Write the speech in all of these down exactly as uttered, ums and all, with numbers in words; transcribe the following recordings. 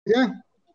eh?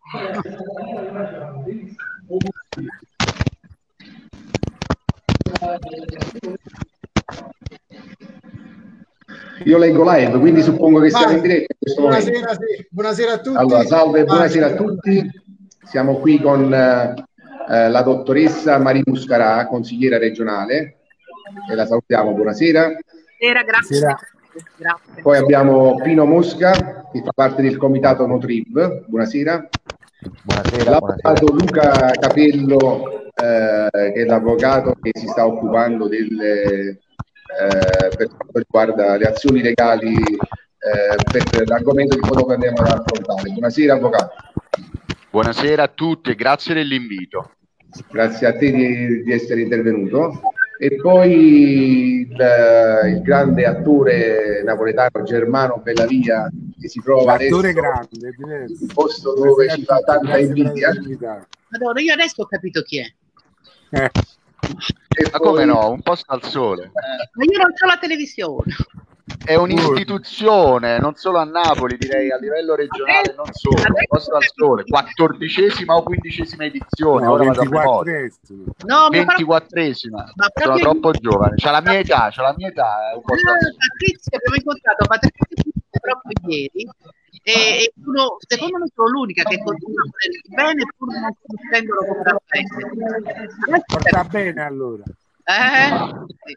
Io leggo live, quindi suppongo che Vai. siamo in diretta in questo Buonasera, momento. sì. Buonasera a tutti. Allora, salve, Vai. buonasera a tutti. Siamo qui con eh, la dottoressa Maria Muscarà, consigliera regionale, e la salutiamo. Buonasera. Buonasera, grazie. Grazie. Poi abbiamo Pino Mosca, che fa parte del comitato Notrib. Buonasera. Buonasera. L'avvocato Luca Capello, eh, che è l'avvocato che si sta occupando delle, eh, per quanto riguarda le azioni legali eh, per l'argomento che poi andiamo ad affrontare. Buonasera, avvocato. Buonasera a tutti e grazie dell'invito. Grazie a te di, di essere intervenuto. E poi il, il grande attore napoletano Germano Bellavia, che si trova L'attore adesso grande, in un posto dove ci fa tanta invidia. Madonna, io adesso ho capito chi è. Eh. E Ma poi, come no? Un posto al sole. Ma io non ho la televisione. È un'istituzione, non solo a Napoli, direi a livello regionale, non solo. Un posto al sole, quattordicesima o quindicesima edizione, No, ora vado a memoria. No, ventiquattresima, ma sono proprio troppo giovane, c'ha la mia età, c'ha la mia età, è un po' no, Patrizia, abbiamo incontrato Patrizia proprio ieri e, e uno, secondo me sono l'unica che continua a volersi bene pur non conoscendolo completamente. Porta bene allora. Eh? Sì.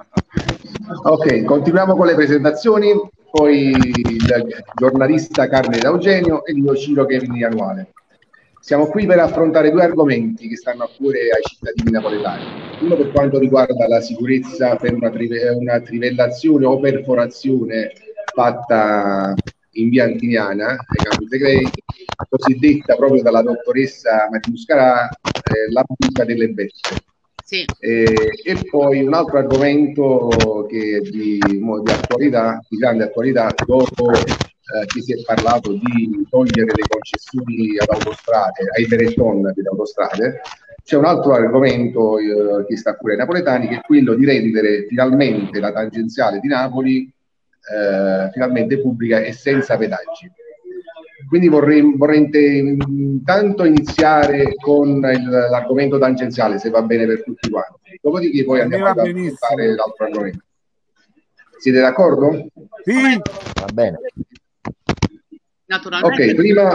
ok, continuiamo con le presentazioni. Poi il giornalista Carmine D'Eugenio e io Ciro Chemini Annuale. Siamo qui per affrontare due argomenti che stanno a cuore ai cittadini napoletani. Uno per quanto riguarda la sicurezza per una, trive, una trivellazione o perforazione fatta in via Antiniana, ai Campi Flegrei, cosiddetta proprio dalla dottoressa Maria Muscarà, eh, la multa delle bestie. Sì. E, e poi un altro argomento che è di, di attualità, di grande attualità, dopo eh, che si è parlato di togliere le concessioni ad autostrade, ai Benetton delle autostrade, c'è un altro argomento eh, che sta a cuore ai napoletani, che è quello di rendere finalmente la tangenziale di Napoli eh, finalmente pubblica e senza pedaggi. Quindi vorrei, vorrei intanto iniziare con l'argomento tangenziale, se va bene per tutti quanti. Dopodiché poi andiamo ad affrontare l'altro argomento. Siete d'accordo? Sì, va bene. Naturalmente. Ok, prima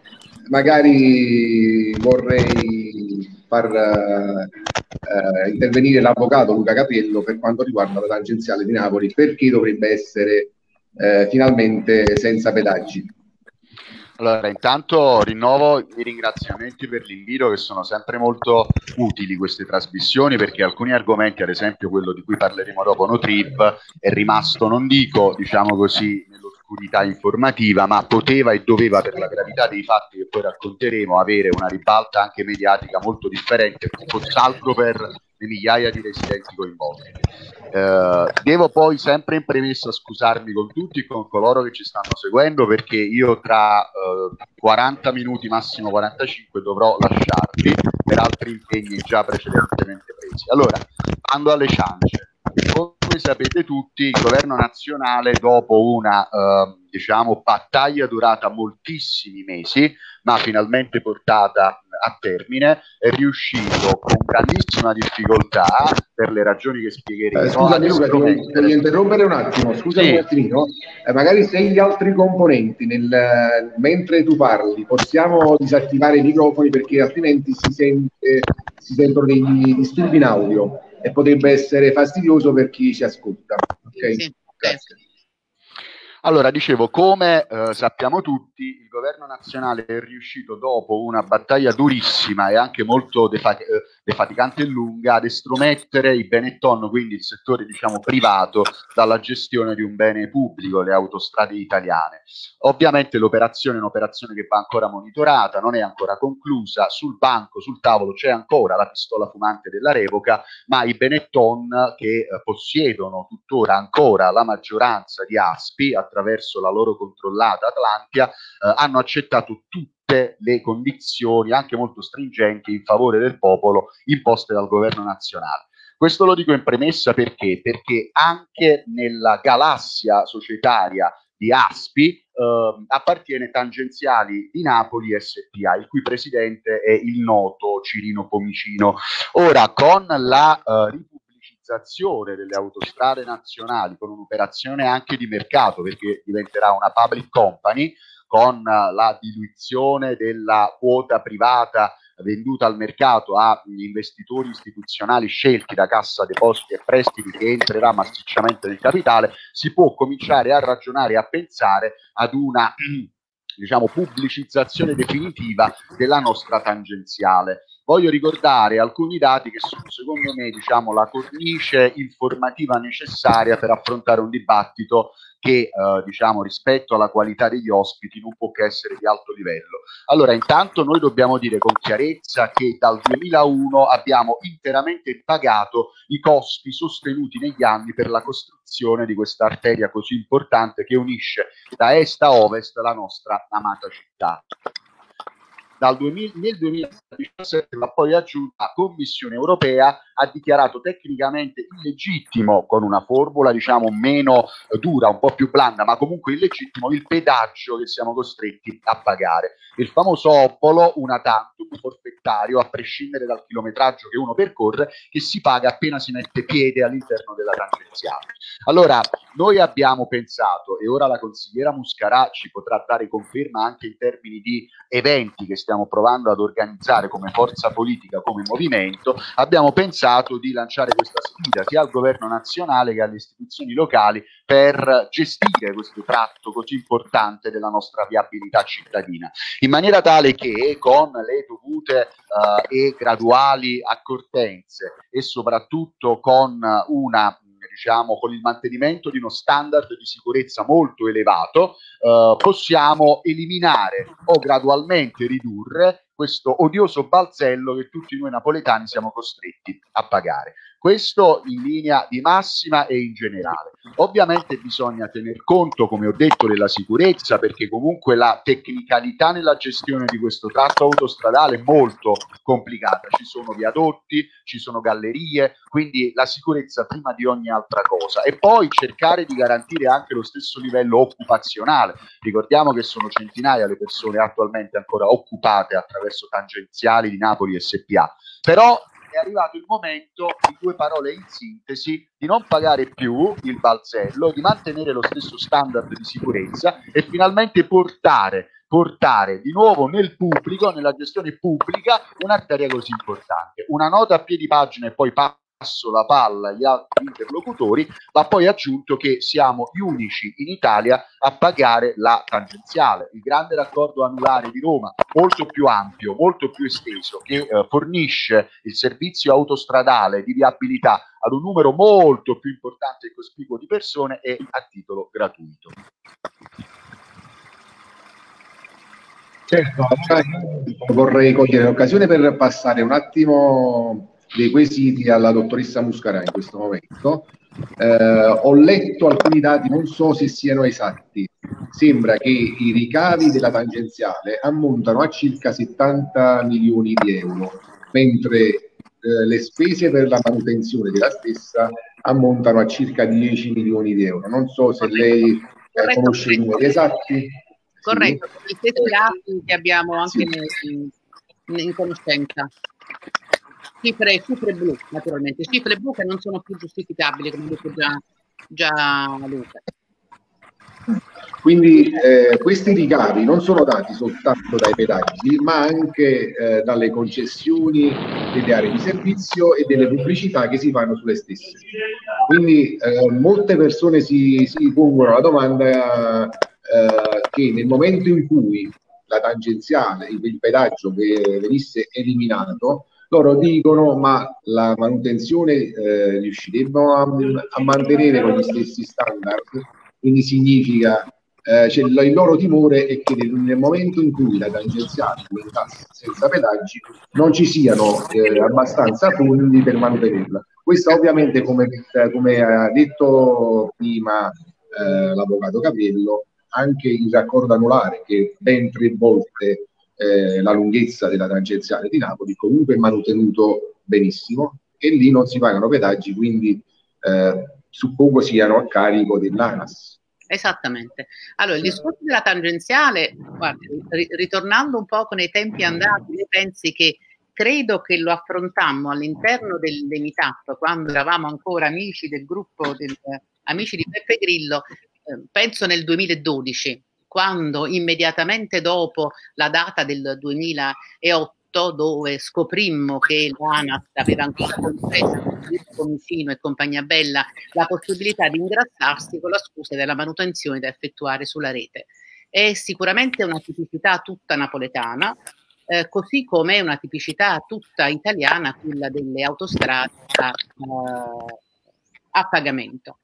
magari vorrei far uh, intervenire l'avvocato Luca Capello per quanto riguarda la tangenziale di Napoli, perché dovrebbe essere uh, finalmente senza pedaggi. Allora, intanto rinnovo i ringraziamenti per l'invito, che sono sempre molto utili queste trasmissioni, perché alcuni argomenti, ad esempio quello di cui parleremo dopo, Notrib, è rimasto, non dico, diciamo così, nell'oscurità informativa, ma poteva e doveva, per la gravità dei fatti che poi racconteremo, avere una ribalta anche mediatica molto differente, foss'altro per le migliaia di residenti coinvolti. Eh, devo poi sempre in premessa scusarmi con tutti e con coloro che ci stanno seguendo, perché io tra eh, quaranta minuti, massimo quarantacinque, dovrò lasciarvi per altri impegni già precedentemente presi. Allora, bando alle ciance. Come sapete tutti, il governo nazionale, dopo una eh, diciamo battaglia durata moltissimi mesi, ma finalmente portata a termine, è riuscito con grandissima difficoltà, per le ragioni che spiegheremo. Eh, scusami Luca, ti voglio interrompere un attimo, scusami sì. un attimino, eh, magari se gli altri componenti nel, mentre tu parli possiamo disattivare i microfoni, perché altrimenti si, sente, si sentono dei disturbi in audio e potrebbe essere fastidioso per chi ci ascolta. Ok? Sì. Grazie. Allora, dicevo, come eh, sappiamo tutti, il governo nazionale è riuscito, dopo una battaglia durissima e anche molto defat- defaticante e lunga, ad estromettere i Benetton, quindi il settore, diciamo, privato, dalla gestione di un bene pubblico, le autostrade italiane. Ovviamente l'operazione è un'operazione che va ancora monitorata, non è ancora conclusa, sul banco, sul tavolo c'è ancora la pistola fumante della revoca, ma i Benetton, che eh, possiedono tuttora ancora la maggioranza di Aspi, attraverso la loro controllata Atlantia, eh, hanno accettato tutte le condizioni, anche molto stringenti, in favore del popolo imposte dal governo nazionale. Questo lo dico in premessa perché? Perché anche nella galassia societaria di Aspi eh, appartiene Tangenziali di Napoli S P A, il cui presidente è il noto Cirino Pomicino. Ora, con la eh, ripubblicizzazione delle autostrade nazionali, con un'operazione anche di mercato, perché diventerà una public company, con la diluizione della quota privata venduta al mercato a investitori istituzionali scelti da Cassa Depositi e Prestiti, che entrerà massicciamente nel capitale, si può cominciare a ragionare e a pensare ad una diciamo pubblicizzazione definitiva della nostra tangenziale. Voglio ricordare alcuni dati che sono secondo me diciamo la cornice informativa necessaria per affrontare un dibattito che eh, diciamo rispetto alla qualità degli ospiti non può che essere di alto livello. Allora, intanto noi dobbiamo dire con chiarezza che dal duemilauno abbiamo interamente pagato i costi sostenuti negli anni per la costruzione di questa arteria così importante che unisce da est a ovest la nostra amata città. Dal duemila, nel duemiladiciassette la poi aggiunta la Commissione europea ha dichiarato tecnicamente illegittimo, con una formula diciamo meno dura, un po' più blanda, ma comunque illegittimo, il pedaggio che siamo costretti a pagare. Il famoso oppolo una tantum forfettario, a prescindere dal chilometraggio che uno percorre, che si paga appena si mette piede all'interno della tangenziale. Allora, noi abbiamo pensato, e ora la consigliera Muscarà ci potrà dare conferma anche in termini di eventi che stiamo provando ad organizzare come forza politica, come movimento, abbiamo pensato di lanciare questa sfida sia al governo nazionale che alle istituzioni locali per gestire questo tratto così importante della nostra viabilità cittadina, in maniera tale che con le dovute uh, e graduali accortenze e soprattutto con una diciamo con il mantenimento di uno standard di sicurezza molto elevato, eh, possiamo eliminare o gradualmente ridurre questo odioso balzello che tutti noi napoletani siamo costretti a pagare. Questo in linea di massima e in generale. Ovviamente bisogna tener conto, come ho detto, della sicurezza, perché comunque la tecnicalità nella gestione di questo tratto autostradale è molto complicata. Ci sono viadotti, ci sono gallerie, quindi la sicurezza prima di ogni altra cosa. E poi cercare di garantire anche lo stesso livello occupazionale. Ricordiamo che sono centinaia le persone attualmente ancora occupate attraverso Tangenziali di Napoli S P A. Però è arrivato il momento, in due parole in sintesi, di non pagare più il balzello, di mantenere lo stesso standard di sicurezza e finalmente portare, portare di nuovo nel pubblico, nella gestione pubblica, un'arteria così importante. Una nota a piedi pagina e poi passo la palla agli altri interlocutori, va poi aggiunto che siamo gli unici in Italia a pagare la tangenziale, il grande raccordo anulare di Roma, molto più ampio, molto più esteso, che eh, fornisce il servizio autostradale di viabilità ad un numero molto più importante e cospicuo di persone e a titolo gratuito. Certo, vorrei cogliere l'occasione per passare un attimo dei quesiti alla dottoressa Muscarà in questo momento. Eh, ho letto alcuni dati, non so se siano esatti. Sembra che i ricavi della tangenziale ammontano a circa settanta milioni di euro, mentre eh, le spese per la manutenzione della stessa ammontano a circa dieci milioni di euro. Non so se lei eh, conosce i numeri esatti. Corretto, Sì. gli stessi dati che abbiamo anche Sì. in, in conoscenza. Cifre, cifre blu, naturalmente, cifre blu che non sono più giustificabili, come ha detto già, già Luca. Quindi eh, questi ricavi non sono dati soltanto dai pedaggi, ma anche eh, dalle concessioni delle aree di servizio e delle pubblicità che si fanno sulle stesse. Quindi eh, molte persone si, si pongono la domanda eh, che nel momento in cui la tangenziale, il, il pedaggio che venisse eliminato, loro dicono ma la manutenzione eh, riusciremo a, a mantenere con gli stessi standard, quindi significa eh, cioè, il loro timore è che nel, nel momento in cui la tangenziale diventasse senza pedaggi non ci siano eh, abbastanza fondi per mantenerla. Questo ovviamente, come, come ha detto prima eh, l'avvocato Capello, anche il raccordo anulare che ben tre volte Eh, la lunghezza della tangenziale di Napoli comunque è mantenuto benissimo e lì non si pagano pedaggi, quindi eh, suppongo siano a carico dell'ANAS. Esattamente. Allora, il discorso della tangenziale, guarda, ritornando un po' con i tempi andati, io pensi che credo che lo affrontammo all'interno del, del meetup, quando eravamo ancora amici del gruppo del, amici di Beppe Grillo, eh, penso nel duemiladodici, quando immediatamente dopo la data del duemilaotto, dove scoprimmo che l'ANAS aveva ancora concesso Comicino e compagnia bella la possibilità di ingrassarsi con la scusa della manutenzione da effettuare sulla rete. È sicuramente una tipicità tutta napoletana, eh, così come è una tipicità tutta italiana quella delle autostrade a, uh, a pagamento.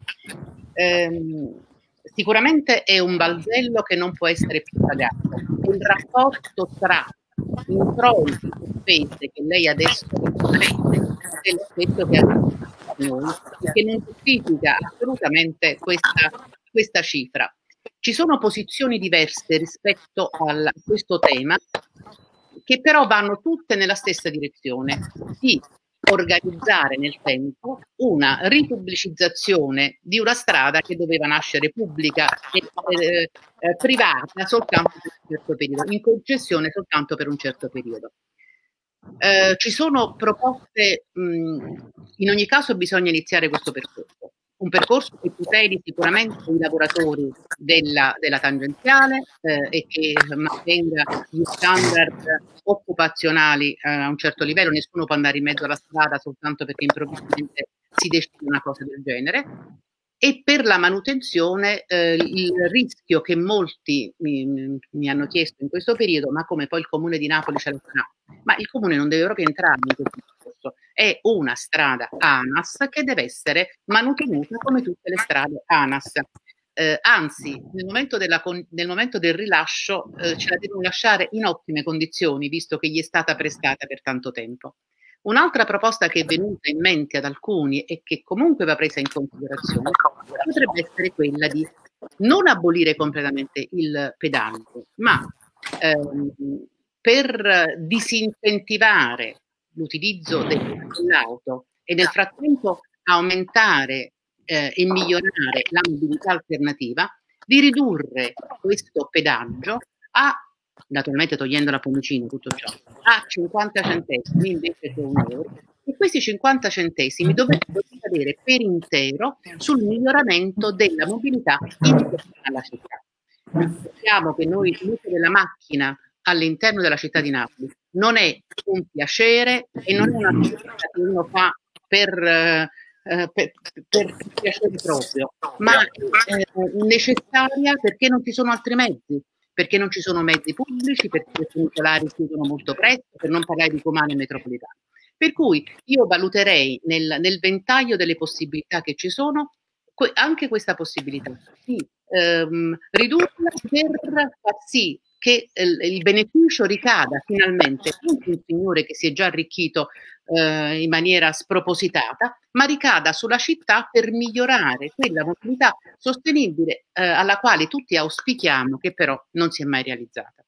Ehm, sicuramente è un balzello che non può essere più pagato. Il rapporto tra introiti e spese che lei adesso riprende è l'aspetto che ha noi, che non giustifica assolutamente questa, questa cifra. Ci sono posizioni diverse rispetto al, a questo tema, che però vanno tutte nella stessa direzione, di organizzare nel tempo una ripubblicizzazione di una strada che doveva nascere pubblica e eh, eh, privata soltanto per un certo periodo, in concessione soltanto per un certo periodo. Eh, ci sono proposte, mh, in ogni caso bisogna iniziare questo percorso, un percorso che tuteli sicuramente i lavoratori della, della tangenziale eh, e che mantenga gli standard occupazionali eh, a un certo livello. Nessuno può andare in mezzo alla strada soltanto perché improvvisamente si decide una cosa del genere. E per la manutenzione eh, il rischio che molti mi, mi hanno chiesto in questo periodo, ma come poi il Comune di Napoli ce lo farà? Ma il Comune non deve proprio entrare in questo discorso. È una strada ANAS che deve essere manutenuta come tutte le strade ANAS. Eh, anzi, nel momento, della, nel momento del rilascio eh, ce la devono lasciare in ottime condizioni, visto che gli è stata prestata per tanto tempo. Un'altra proposta che è venuta in mente ad alcuni e che comunque va presa in considerazione potrebbe essere quella di non abolire completamente il pedaggio, ma ehm, per disincentivare l'utilizzo dell'auto e nel frattempo aumentare eh, e migliorare la mobilità alternativa, di ridurre questo pedaggio a, naturalmente togliendo la pomicina, tutto ciò, a cinquanta centesimi invece che un euro, e questi cinquanta centesimi dovrebbero ricadere per intero sul miglioramento della mobilità in alla città. Sappiamo che noi l'uso della macchina all'interno della città di Napoli non è un piacere e non è una cosa che uno fa per, eh, per, per piacere proprio, ma è eh, necessaria perché non ci sono altri mezzi. Perché non ci sono mezzi pubblici, perché i funicolari chiudono molto presto, per non parlare di comune metropolitane. Per cui io valuterei nel, nel ventaglio delle possibilità che ci sono que- anche questa possibilità di ehm, ridurla per far sì che il, il beneficio ricada finalmente non su un signore che si è già arricchito eh, in maniera spropositata, ma ricada sulla città per migliorare quella mobilità sostenibile eh, alla quale tutti auspichiamo, che però non si è mai realizzata.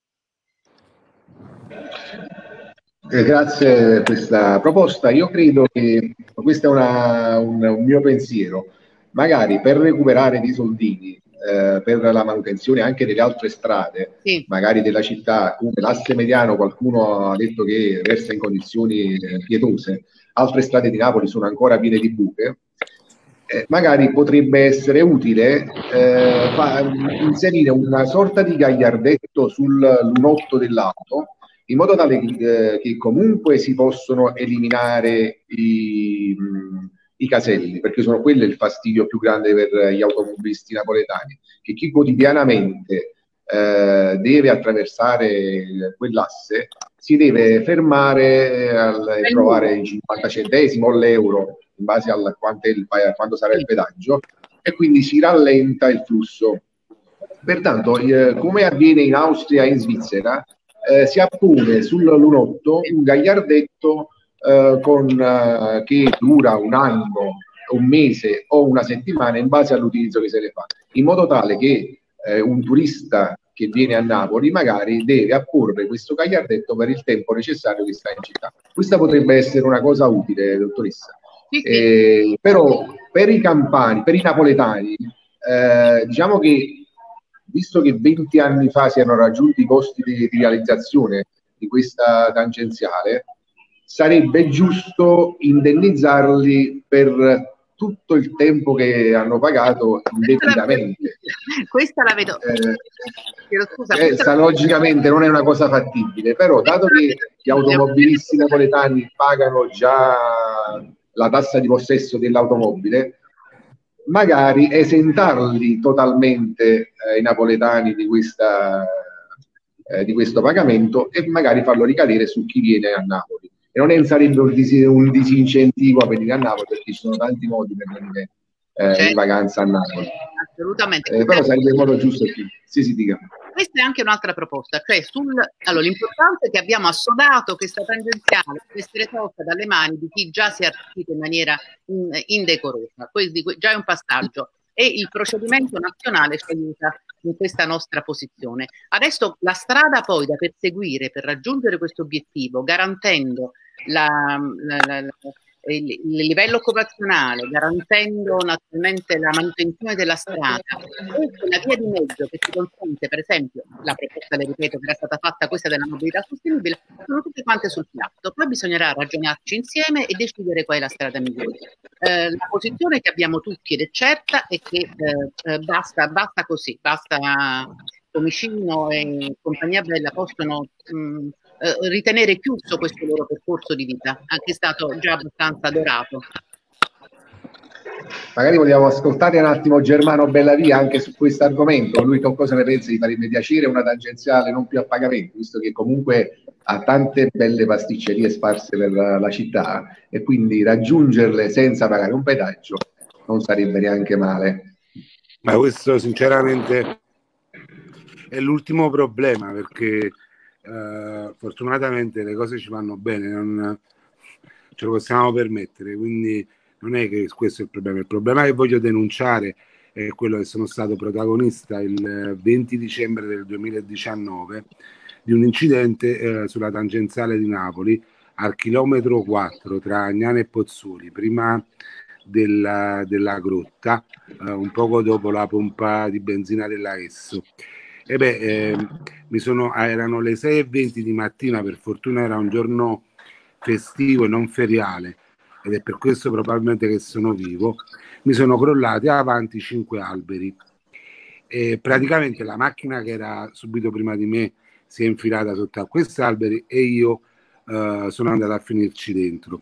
Eh, grazie per questa proposta. Io credo che questo è una, un, un mio pensiero. Magari per recuperare dei soldini eh, per la manutenzione anche delle altre strade, sì, magari della città, come l'asse mediano, qualcuno ha detto che versa in condizioni eh, pietose, altre strade di Napoli sono ancora piene di buche, eh, magari potrebbe essere utile eh, fa, inserire una sorta di gagliardetto sul lunotto dell'auto, in modo tale che, eh, che comunque si possono eliminare i... Mh, i caselli, perché sono quello il fastidio più grande per gli automobilisti napoletani, che chi quotidianamente eh, deve attraversare quell'asse si deve fermare al, e trovare i cinquanta centesimi o l'euro in base a quanto, il, quanto sarà il pedaggio, e quindi si rallenta il flusso. Pertanto, eh, come avviene in Austria e in Svizzera, eh, si appone sul lunotto un gagliardetto Uh, con, uh, che dura un anno, un mese o una settimana in base all'utilizzo che se ne fa, in modo tale che uh, un turista che viene a Napoli magari deve apporre questo gagliardetto per il tempo necessario che sta in città. Questa potrebbe essere una cosa utile, dottoressa. Sì, sì. Eh, però per i campani, per i napoletani, eh, diciamo che, visto che venti anni fa si erano raggiunti i costi di, di realizzazione di questa tangenziale, sarebbe giusto indennizzarli per tutto il tempo che hanno pagato indebitamente. Questa la vedo. Eh, Scusa, eh, questa... logicamente non è una cosa fattibile, però dato che gli automobilisti napoletani pagano già la tassa di possesso dell'automobile, magari esentarli totalmente eh, i napoletani di, questa, eh, di questo pagamento e magari farlo ricadere su chi viene a Napoli. E non è, sarebbe un, dis un disincentivo a venire a Napoli, perché ci sono tanti modi per venire eh, certo. in vacanza a Napoli. Assolutamente. Eh, però sarebbe il modo giusto qui. Sì, sì, dica. Questa è anche un'altra proposta, cioè sul allora l'importante è che abbiamo assodato questa tangenziale può essere tolta dalle mani di chi già si è arricchito in maniera in, indecorosa. Quindi già è un passaggio e il procedimento nazionale ci aiuta in questa nostra posizione. Adesso la strada poi da perseguire per raggiungere questo obiettivo, garantendo la, la, la, la Il, il livello occupazionale, garantendo naturalmente la manutenzione della strada e la via di mezzo che ci consente, per esempio, la proposta, le ripeto, che era stata fatta, questa della mobilità sostenibile, sono tutte quante sul piatto. Poi bisognerà ragionarci insieme e decidere qual è la strada migliore. Eh, la posizione che abbiamo tutti ed è certa è che eh, basta, basta così, basta Comicino e compagnia bella possono mh, eh, ritenere chiuso questo loro percorso di vita, anche stato già abbastanza dorato. Magari vogliamo ascoltare un attimo Germano Bellavia anche su questo argomento. Lui con cosa ne pensa? Gli farebbe piacere una tangenziale non più a pagamento, visto che comunque ha tante belle pasticcerie sparse per la, la città, e quindi raggiungerle senza pagare un pedaggio non sarebbe neanche male. Ma questo sinceramente è l'ultimo problema, perché uh, fortunatamente le cose ci vanno bene, non ce lo possiamo permettere, quindi non è che questo è il problema. Il problema che voglio denunciare è quello che sono stato protagonista il venti dicembre del duemiladiciannove di un incidente eh, sulla tangenziale di Napoli al chilometro quattro tra Agnano e Pozzuoli, prima della, della grotta, eh, un poco dopo la pompa di benzina della Esso. E beh, eh, mi sono, erano le sei e venti di mattina, per fortuna era un giorno festivo e non feriale, ed è per questo probabilmente che sono vivo. Mi sono crollati avanti cinque alberi e praticamente la macchina che era subito prima di me si è infilata sotto a questi alberi e io eh, sono andato a finirci dentro.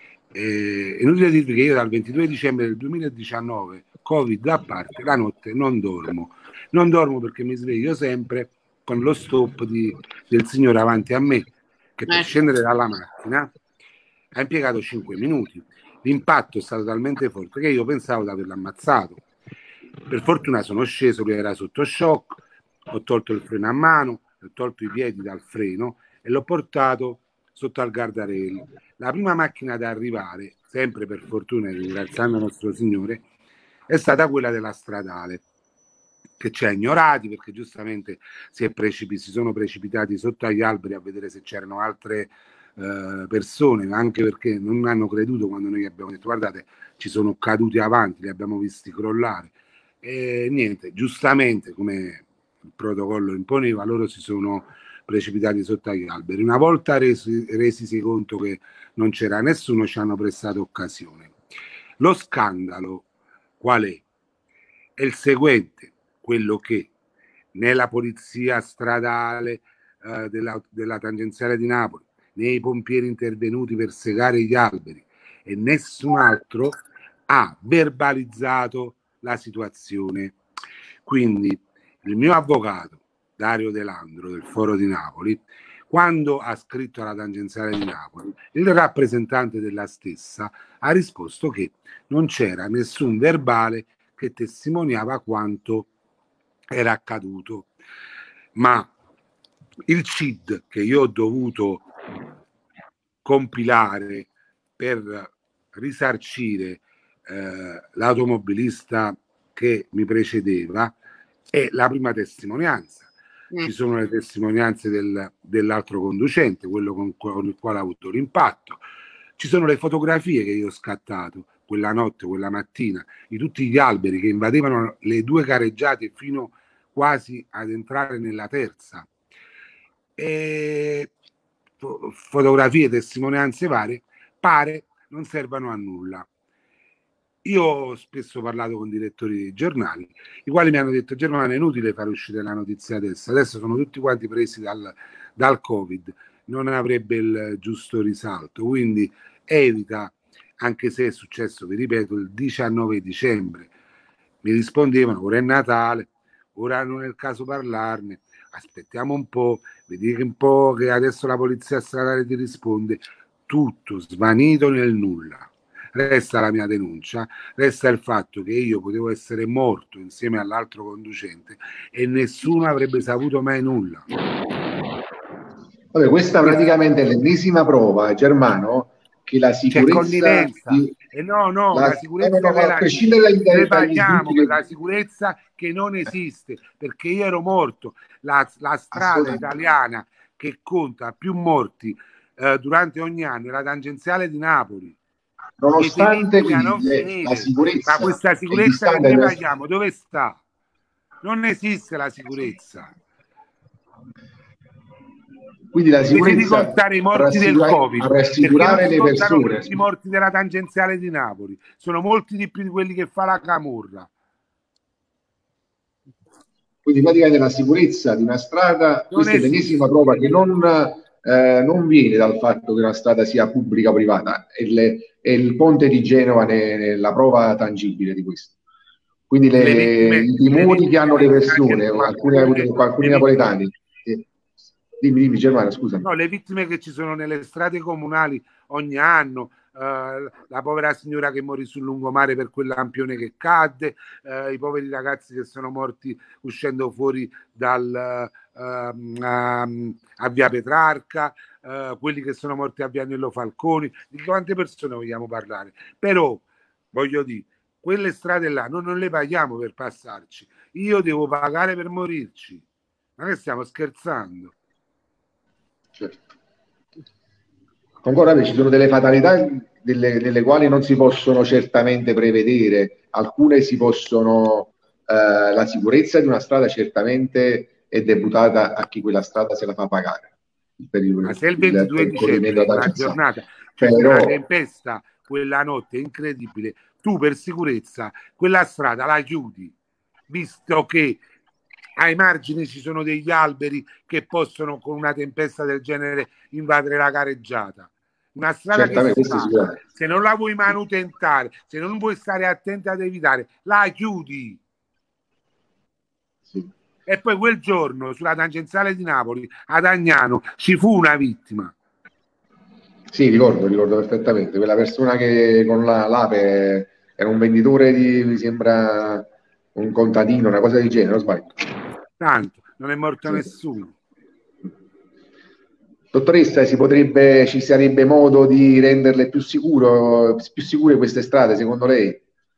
È inutile dirvi che io dal ventidue dicembre del duemiladiciannove, Covid a parte, la notte non dormo. Non dormo perché mi sveglio sempre con lo stop di, del signore avanti a me, che per scendere dalla macchina ha impiegato cinque minuti. L'impatto è stato talmente forte che io pensavo di averlo ammazzato. Per fortuna sono sceso, lui era sotto shock, ho tolto il freno a mano, ho tolto i piedi dal freno e l'ho portato sotto al guardrail. La prima macchina ad arrivare, sempre per fortuna, ringraziando il nostro Signore, è stata quella della stradale, che ci ha ignorati perché giustamente si, è precipi- si sono precipitati sotto agli alberi a vedere se c'erano altre eh, persone, ma anche perché non hanno creduto quando noi abbiamo detto guardate, ci sono caduti avanti, li abbiamo visti crollare. E niente, giustamente come il protocollo imponeva, loro si sono precipitati sotto agli alberi. Una volta resi, resisi conto che non c'era nessuno, ci hanno prestato occasione. Lo scandalo qual è? È il seguente, quello che nella polizia stradale eh, della, della tangenziale di Napoli, nei pompieri intervenuti per segare gli alberi e nessun altro ha verbalizzato la situazione. Quindi il mio avvocato Dario De Landro del Foro di Napoli, quando ha scritto alla tangenziale di Napoli, il rappresentante della stessa ha risposto che non c'era nessun verbale che testimoniava quanto era accaduto, ma il C I D che io ho dovuto compilare per risarcire eh, l'automobilista che mi precedeva è la prima testimonianza. Ci sono le testimonianze del, dell'altro conducente, quello con, con il quale ha avuto l'impatto. Ci sono le fotografie che io ho scattato. quella notte, quella mattina, di tutti gli alberi che invadevano le due careggiate fino quasi ad entrare nella terza. E fotografie, testimonianze varie, pare non servano a nulla. Io ho spesso parlato con direttori dei giornali, i quali mi hanno detto: Germano, è inutile far uscire la notizia adesso, adesso sono tutti quanti presi dal, dal Covid, non avrebbe il giusto risalto, quindi evita, anche se è successo, vi ripeto, il diciannove dicembre. Mi rispondevano: ora è Natale, ora non è il caso parlarne, aspettiamo un po', vedi un po' che adesso la polizia stradale ti risponde. Tutto svanito nel nulla. Resta la mia denuncia, resta il fatto che io potevo essere morto insieme all'altro conducente e nessuno avrebbe saputo mai nulla. Vabbè, questa praticamente è l'ennesima prova, Germano, che la sicurezza... C'è connivenza. Di... E no, no, la, la sicurezza no, no, che a prescindere dai, ne parliamo per che... la sicurezza che non esiste, perché io ero morto. La, la strada italiana che conta più morti eh, durante ogni anno è la tangenziale di Napoli. Nonostante quindi la sicurezza, ma questa sicurezza che noi paghiamo dove sta? Non esiste la sicurezza. Quindi la sicurezza invece di contare i morti del Covid, rassicurare le persone, i morti della tangenziale di Napoli sono molti di più di quelli che fa la camorra. Quindi praticamente la sicurezza di una strada, non questa esiste. È l'ennesima prova che non, eh, non viene dal fatto che una strada sia pubblica o privata, è, le, è il ponte di Genova è la prova tangibile di questo. Quindi le, le vittime, i timori che hanno le persone, alcuni, alcuni napoletani. Eh, dimmi, dimmi Germano, scusa. No, le vittime che ci sono nelle strade comunali ogni anno, Uh, la povera signora che morì sul lungomare per quel lampione che cadde, uh, i poveri ragazzi che sono morti uscendo fuori dal, uh, um, a via Petrarca, uh, quelli che sono morti a via Agnello Falconi, di quante persone vogliamo parlare? Però voglio dire, quelle strade là noi non le paghiamo per passarci, io devo pagare per morirci, ma che stiamo scherzando? Certo. Ancora ci sono delle fatalità delle, delle quali non si possono certamente prevedere, alcune si possono, eh, la sicurezza di una strada certamente è deputata a chi quella strada se la fa pagare. Per il, Ma se il ventidue dicembre, una giornata, cioè Però... una tempesta quella notte incredibile, tu per sicurezza quella strada la chiudi, visto che ai margini ci sono degli alberi che possono con una tempesta del genere invadere la careggiata. Una strada che si fa, se non la vuoi manutentare, se non vuoi stare attento ad evitare, la chiudi. Sì. E poi quel giorno sulla tangenziale di Napoli ad Agnano ci fu una vittima. Sì, ricordo, ricordo perfettamente. Quella persona che con la l'ape era un venditore di, mi sembra, un contadino, una cosa del genere, non sbaglio. Tanto, non è morto sì. nessuno. Dottoressa, si potrebbe, ci sarebbe modo di renderle più sicuro, più sicure queste strade, secondo lei?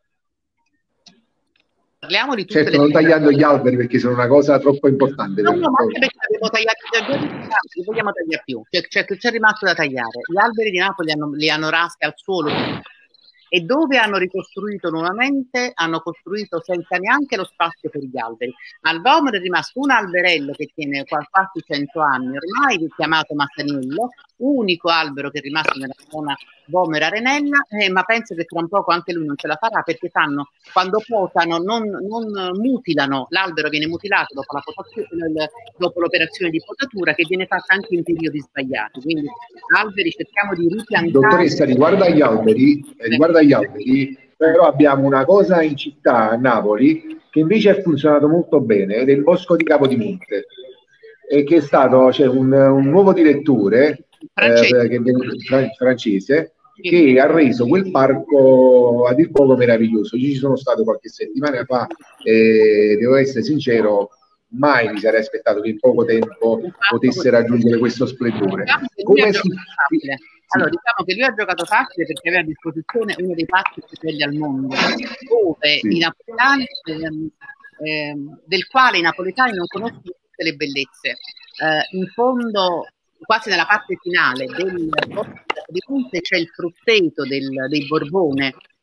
Parliamo di tutte certo, le non tagliando gli alberi perché sono una cosa troppo importante. No, no, ma anche perché abbiamo tagliato già due li vogliamo tagliare più, cioè, cioè c'è rimasto da tagliare. Gli alberi di Napoli hanno, li hanno rasti al suolo e dove hanno ricostruito nuovamente hanno costruito senza neanche lo spazio per gli alberi. Al Vomero è rimasto un alberello che tiene quasi cento anni ormai, chiamato Massanillo, unico albero che è rimasto nella zona Vomero Arenella, eh, ma penso che tra un poco anche lui non ce la farà perché fanno, quando potano non, non mutilano, l'albero viene mutilato dopo, la dopo l'operazione di potatura che viene fatta anche in periodi sbagliati, quindi alberi cerchiamo di ripiantare. Dottoressa, riguardo agli alberi, eh, riguardo agli alberi, però abbiamo una cosa in città a Napoli che invece ha funzionato molto bene ed è il bosco di Capodimonte, e che è stato cioè, un, un nuovo direttore francese, eh, che, fran francese che ha reso quel parco a dir poco meraviglioso. Io ci sono stato qualche settimana fa e devo essere sincero, mai mi sarei aspettato che in poco tempo potesse raggiungere questo splendore. Come si... Allora, diciamo che lui ha giocato facile perché aveva a disposizione uno dei parchi più belli al mondo, dove sì. i napoletani, ehm, ehm, del quale i napoletani non conoscono tutte le bellezze. Eh, in fondo, quasi nella parte finale del bosco di Ponte c'è il frutteto del, dei Borbone,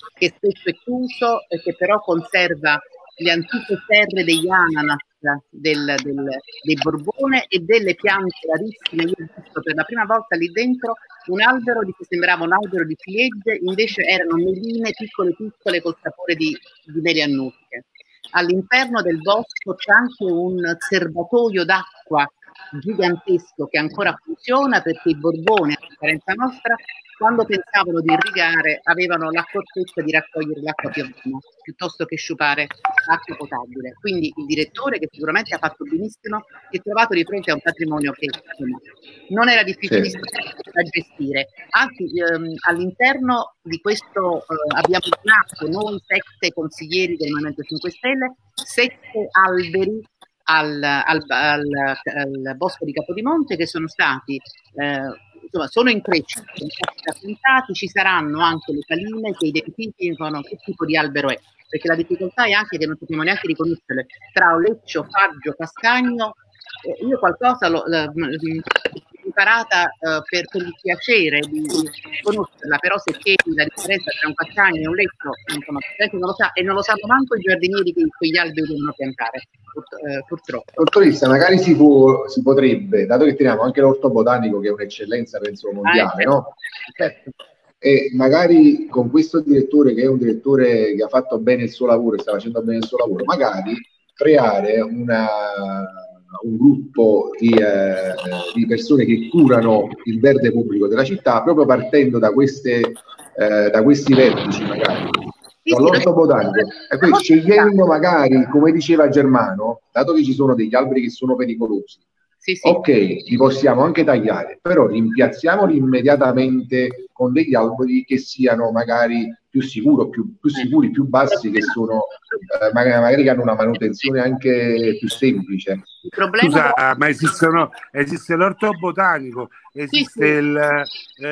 che spesso è chiuso e che però conserva le antiche serre degli ananas del, del, dei Borbone e delle piante rarissime. Io ho visto per la prima volta lì dentro un albero di cui sembrava un albero di ciliegie, invece erano meline piccole piccole col sapore di, di mele annusche. All'interno del bosco c'è anche un serbatoio d'acqua gigantesco che ancora funziona, perché i Borbone, a differenza nostra, quando pensavano di irrigare avevano l'accortezza di raccogliere l'acqua piovana piuttosto che sciupare acqua potabile. Quindi il direttore, che sicuramente ha fatto benissimo, si è trovato di fronte a un patrimonio che insomma, non era difficilissimo da gestire. Anzi, ehm, all'interno di questo eh, abbiamo donato noi sette consiglieri del Movimento cinque Stelle, sette alberi Al, al, al, al bosco di Capodimonte, che sono stati eh, insomma sono in crescita, sono stati piantati. Ci saranno anche le caline che identificano che tipo di albero è, perché la difficoltà è anche che non sappiamo neanche riconoscere tra oleccio, faggio, castagno. Eh, io qualcosa l'ho imparata eh, per, per il piacere di, di conoscerla, però se chiedi la differenza tra un castagno e un leccio, insomma, non lo sa, e non lo sanno manco i giardinieri che quegli alberi devono piantare, pur, eh, purtroppo. Dottoressa, magari si, può, si potrebbe, dato che teniamo anche l'orto botanico, che è un'eccellenza penso mondiale, ah, no? Certo. E magari con questo direttore, che è un direttore che ha fatto bene il suo lavoro e sta facendo bene il suo lavoro, magari creare una un gruppo di, eh, di persone che curano il verde pubblico della città, proprio partendo da, queste, eh, da questi vertici magari, sì, dall'orto botanico, e poi scegliendo magari, come diceva Germano, dato che ci sono degli alberi che sono pericolosi, sì, sì. Ok, li possiamo anche tagliare, però rimpiazziamoli immediatamente con degli alberi che siano magari più sicuro, più, più sicuri, più bassi, che sono eh, magari, magari che hanno una manutenzione anche più semplice. Scusa, ma esistono, esiste l'orto botanico, esiste sì, sì. Il,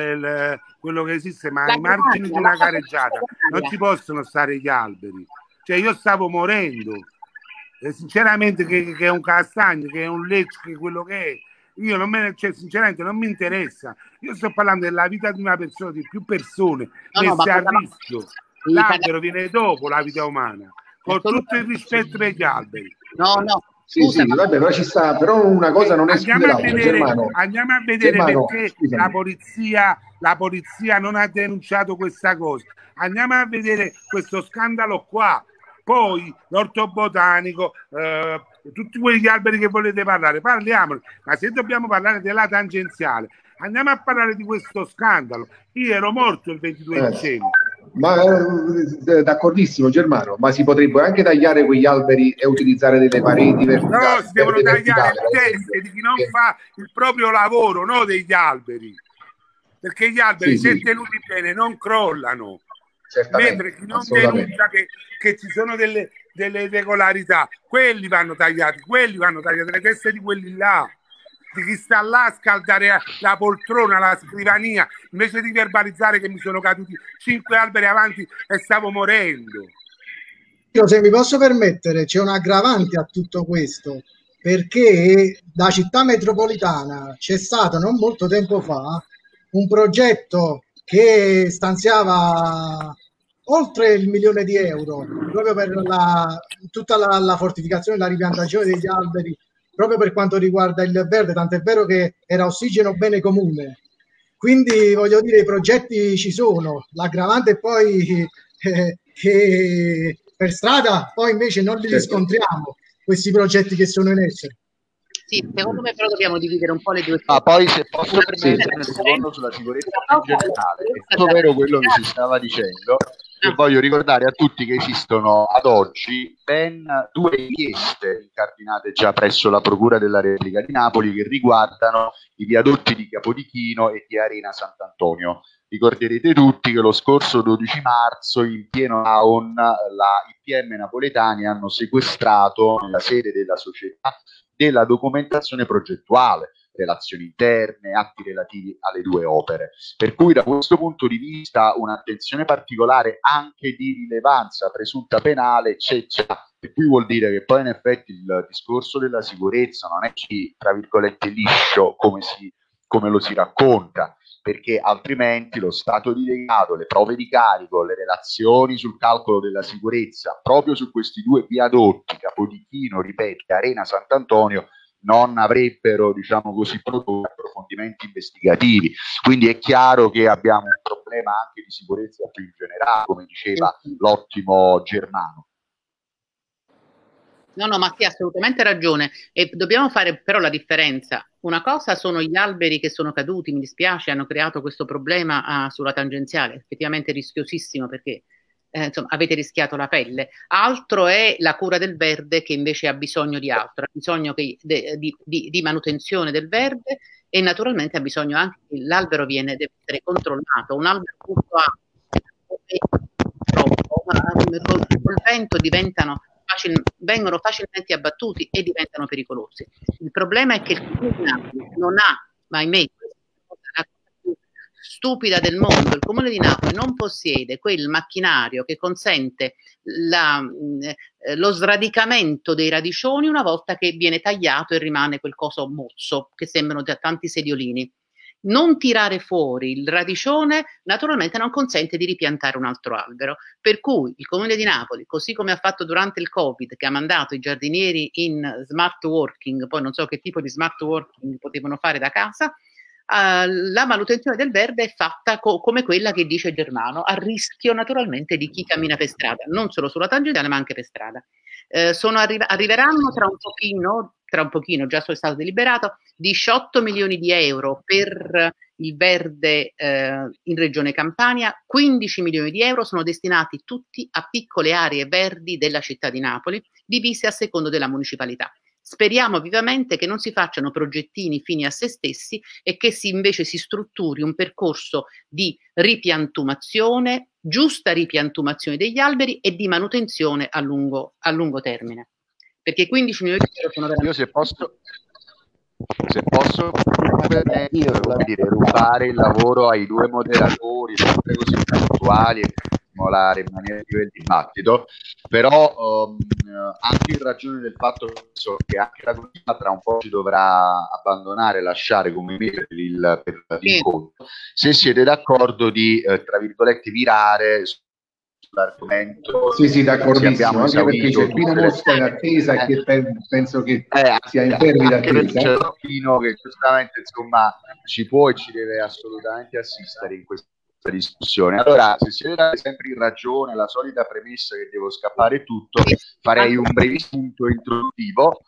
il, quello che esiste, ma ai margini di una careggiata non ci possono stare gli alberi. Cioè io stavo morendo. Eh, sinceramente che, che è un castagno, che è un leccio, che è quello che è, io non me ne, cioè, sinceramente non mi interessa. Io sto parlando della vita di una persona, di più persone no, messe no, a rischio. L'albero viene dopo la vita umana, con tutto il rispetto per gli alberi. No, no. Sì, Scusa, sì, ma... vabbè, però ci sta, però una cosa non è andiamo a vedere, Germano. Andiamo a vedere Germano, perché la polizia, la polizia non ha denunciato questa cosa. Andiamo a vedere questo scandalo qua. Poi l'orto botanico, eh, tutti quegli alberi che volete parlare, parliamone, ma se dobbiamo parlare della tangenziale, andiamo a parlare di questo scandalo. Io ero morto il ventidue dicembre. Ma eh, d'accordissimo Germano, ma si potrebbe anche tagliare quegli alberi e utilizzare delle pareti verticali. No, si devono tagliare le teste di chi non eh. fa il proprio lavoro, no degli alberi, perché gli alberi sì, se sì. tenuti bene non crollano. Mentre chi non denuncia che, che ci sono delle, delle irregolarità, quelli vanno tagliati, quelli vanno tagliati, le teste di quelli là, di chi sta là a scaldare la poltrona, la scrivania, invece di verbalizzare che mi sono caduti cinque alberi avanti e stavo morendo. Io, se mi posso permettere, c'è un aggravante a tutto questo, perché da città metropolitana c'è stato non molto tempo fa un progetto che stanziava oltre il milione di euro proprio per la, tutta la, la fortificazione e la ripiantazione degli alberi, proprio per quanto riguarda il verde, tant'è vero che era ossigeno bene comune. Quindi voglio dire, i progetti ci sono, l'aggravante è poi eh, che per strada poi invece non li riscontriamo questi progetti che sono in essere. Sì, secondo me però dobbiamo dividere un po' le due cose. Ah, poi se posso permettere un secondo sulla sicurezza in generale, è tutto vero quello che si stava dicendo, e voglio ricordare a tutti che esistono ad oggi ben due inchieste incardinate già presso la Procura della Repubblica di Napoli che riguardano i viadotti di Capodichino e di Arena Sant'Antonio. Ricorderete tutti che lo scorso dodici marzo, in pieno lockdown, la I P M napoletani hanno sequestrato nella sede della società della documentazione progettuale, relazioni interne, atti relativi alle due opere. Per cui da questo punto di vista un'attenzione particolare anche di rilevanza presunta penale c'è già. Per cui vuol dire che poi in effetti il discorso della sicurezza non è così, tra virgolette, liscio come si come lo si racconta, perché altrimenti lo stato di degrado, le prove di carico, le relazioni sul calcolo della sicurezza proprio su questi due viadotti, Capodichino, ripeto, Arena Sant'Antonio, non avrebbero, diciamo così, prodotto approfondimenti investigativi. Quindi è chiaro che abbiamo un problema anche di sicurezza più in generale, come diceva l'ottimo Germano. No, no, Mattia, ha assolutamente ragione, e dobbiamo fare però la differenza. Una cosa sono gli alberi che sono caduti, mi dispiace, hanno creato questo problema ah, sulla tangenziale, effettivamente rischiosissimo, perché eh, insomma, avete rischiato la pelle. Altro è la cura del verde, che invece ha bisogno di altro, ha bisogno che, de, di, di, di manutenzione del verde, e naturalmente ha bisogno anche che l'albero viene, deve essere controllato. Un albero molto alto, troppo, col, col vento diventano Facil, vengono facilmente abbattuti e diventano pericolosi. Il problema è che il Comune di Napoli non ha, ahimè, la cosa più stupida del mondo, il Comune di Napoli non possiede quel macchinario che consente la, eh, lo sradicamento dei radiccioni una volta che viene tagliato e rimane quel coso mozzo, che sembrano tanti sediolini. Non tirare fuori il radicione naturalmente non consente di ripiantare un altro albero, per cui il Comune di Napoli, così come ha fatto durante il Covid, che ha mandato i giardinieri in smart working, poi non so che tipo di smart working potevano fare da casa, uh, la manutenzione del verde è fatta co- come quella che dice Germano, a rischio naturalmente di chi cammina per strada, non solo sulla tangenziale ma anche per strada. Eh, sono arri- arriveranno tra un pochino, tra un pochino, già è stato deliberato, diciotto milioni di euro per il verde eh, in Regione Campania, quindici milioni di euro sono destinati tutti a piccole aree verdi della città di Napoli, divise a secondo della municipalità. Speriamo vivamente che non si facciano progettini fini a se stessi e che si invece si strutturi un percorso di ripiantumazione, giusta ripiantumazione degli alberi e di manutenzione a lungo, a lungo termine. Perché quindici milioni di euro sono veramente... Io se posso, se posso io, come dire, rubare il lavoro ai due moderatori, sempre così puntuali, e stimolare in maniera attiva il dibattito, però um, anche in ragione del fatto che anche la comunità tra un po' ci dovrà abbandonare, lasciare come me per il per l'incontro, se siete d'accordo di, eh, tra virgolette, virare l'argomento. Sì, sì, d'accordissimo, anche perché c'è Pino Mosca in attesa e che pe- penso che eh, sia in fermi d'attesa. C'è Pino che giustamente, insomma, ci può e ci deve assolutamente assistere in questa discussione. Allora, se siete sempre in ragione, la solita premessa che devo scappare tutto, farei un brevissimo punto introduttivo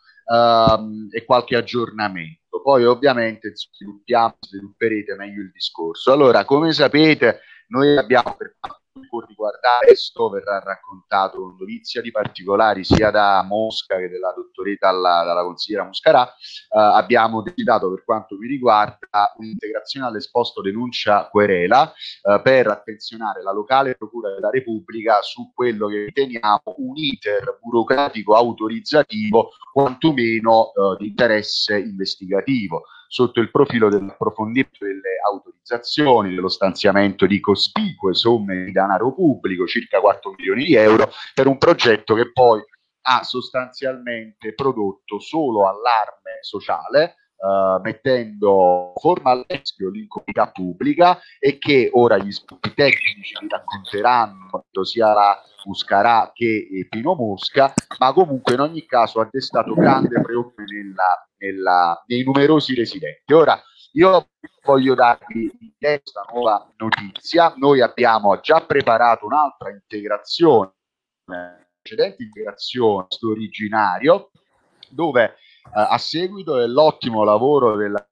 um, e qualche aggiornamento. Poi ovviamente sviluppiamo, svilupperete meglio il discorso. Allora, come sapete, noi abbiamo, per quanto può riguardare questo, verrà raccontato con dovizia di particolari sia da Mosca che dalla dottoressa, dalla, dalla consigliera Muscarà. Uh, abbiamo decidato, per quanto mi riguarda, un'integrazione all'esposto denuncia querela uh, per attenzionare la locale procura della Repubblica su quello che riteniamo un iter burocratico autorizzativo quantomeno uh, di interesse investigativo, sotto il profilo dell'approfondimento delle autorizzazioni, dello stanziamento di cospicue somme di denaro pubblico, circa quattro milioni di euro, per un progetto che poi ha sostanzialmente prodotto solo allarme sociale, Uh, mettendo forma al rischio l'incolumità pubblica, e che ora gli spunti tecnici vi racconteranno sia la Muscarà che Pino Mosca, ma comunque in ogni caso ha destato grande preoccupazione nella, nella, nei numerosi residenti. Ora io voglio darvi questa nuova notizia. Noi abbiamo già preparato un'altra integrazione, precedente integrazione originario, dove Uh, a seguito dell'ottimo lavoro della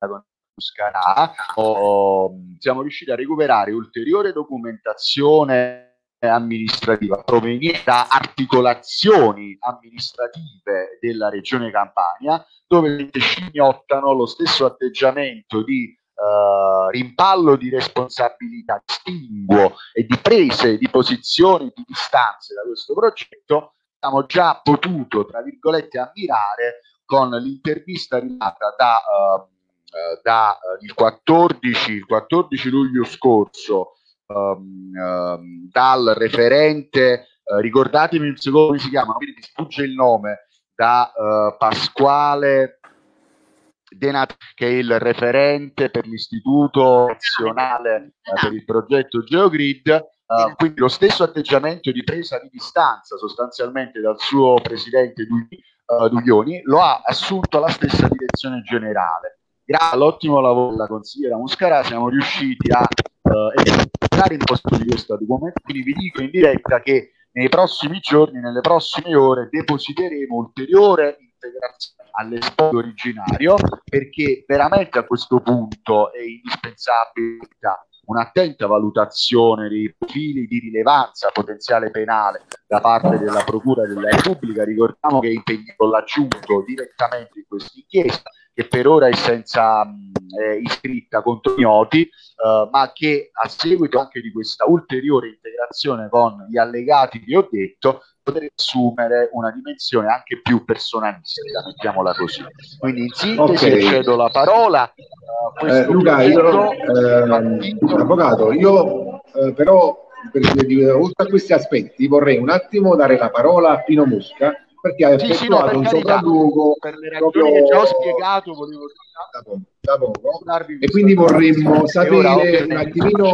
Muscarà oh, siamo riusciti a recuperare ulteriore documentazione amministrativa proveniente da articolazioni amministrative della Regione Campania, dove scimmiottano lo stesso atteggiamento di uh, rimpallo di responsabilità, distinguo e di prese di posizione di distanze da questo progetto. Abbiamo già potuto, tra virgolette, ammirare con l'intervista arrivata da, uh, da uh, il, quattordici, il quattordici luglio scorso um, um, dal referente, uh, ricordatemi il secondo come si chiama, non mi sfugge il nome, da uh, Pasquale Denat, che è il referente per l'Istituto Nazionale eh, per il progetto GeoGrid. Uh, quindi lo stesso atteggiamento di presa di distanza sostanzialmente dal suo presidente uh, Duglioni lo ha assunto la stessa direzione generale. Grazie all'ottimo lavoro della consigliera Muscarà siamo riusciti a uh, entrare in posto di questo documento, quindi vi dico in diretta che nei prossimi giorni, nelle prossime ore depositeremo ulteriore integrazione all'esposto originario, perché veramente a questo punto è indispensabile un'attenta valutazione dei profili di rilevanza potenziale penale da parte della Procura della Repubblica. Ricordiamo che è impegnato l'aggiunto direttamente in questa inchiesta, che per ora è senza mh, è iscritta contro ignoti, eh, ma che a seguito anche di questa ulteriore integrazione con gli allegati che ho detto potrebbe assumere una dimensione anche più personalistica, mettiamola così. Quindi in sintesi okay. cedo la parola. Uh, eh, Luca, io, eh, avvocato, io eh, però per, oltre a questi aspetti vorrei un attimo dare la parola a Pino Mosca, perché ha sì, effettuato sì, no, un sopralluogo per le ragioni proprio... che già ho spiegato, volevo da poco, da poco. E quindi vorremmo sapere un attimino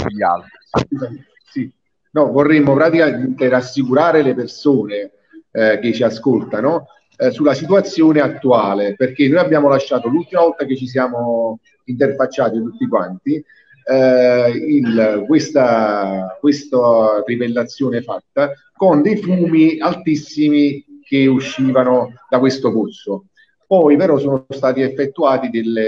sì. No, vorremmo praticamente rassicurare le persone eh, che ci ascoltano eh, sulla situazione attuale, perché noi abbiamo lasciato l'ultima volta che ci siamo interfacciati tutti quanti eh, il, questa, questa rivelazione fatta con dei fumi altissimi che uscivano da questo pozzo. Poi però sono stati effettuati delle,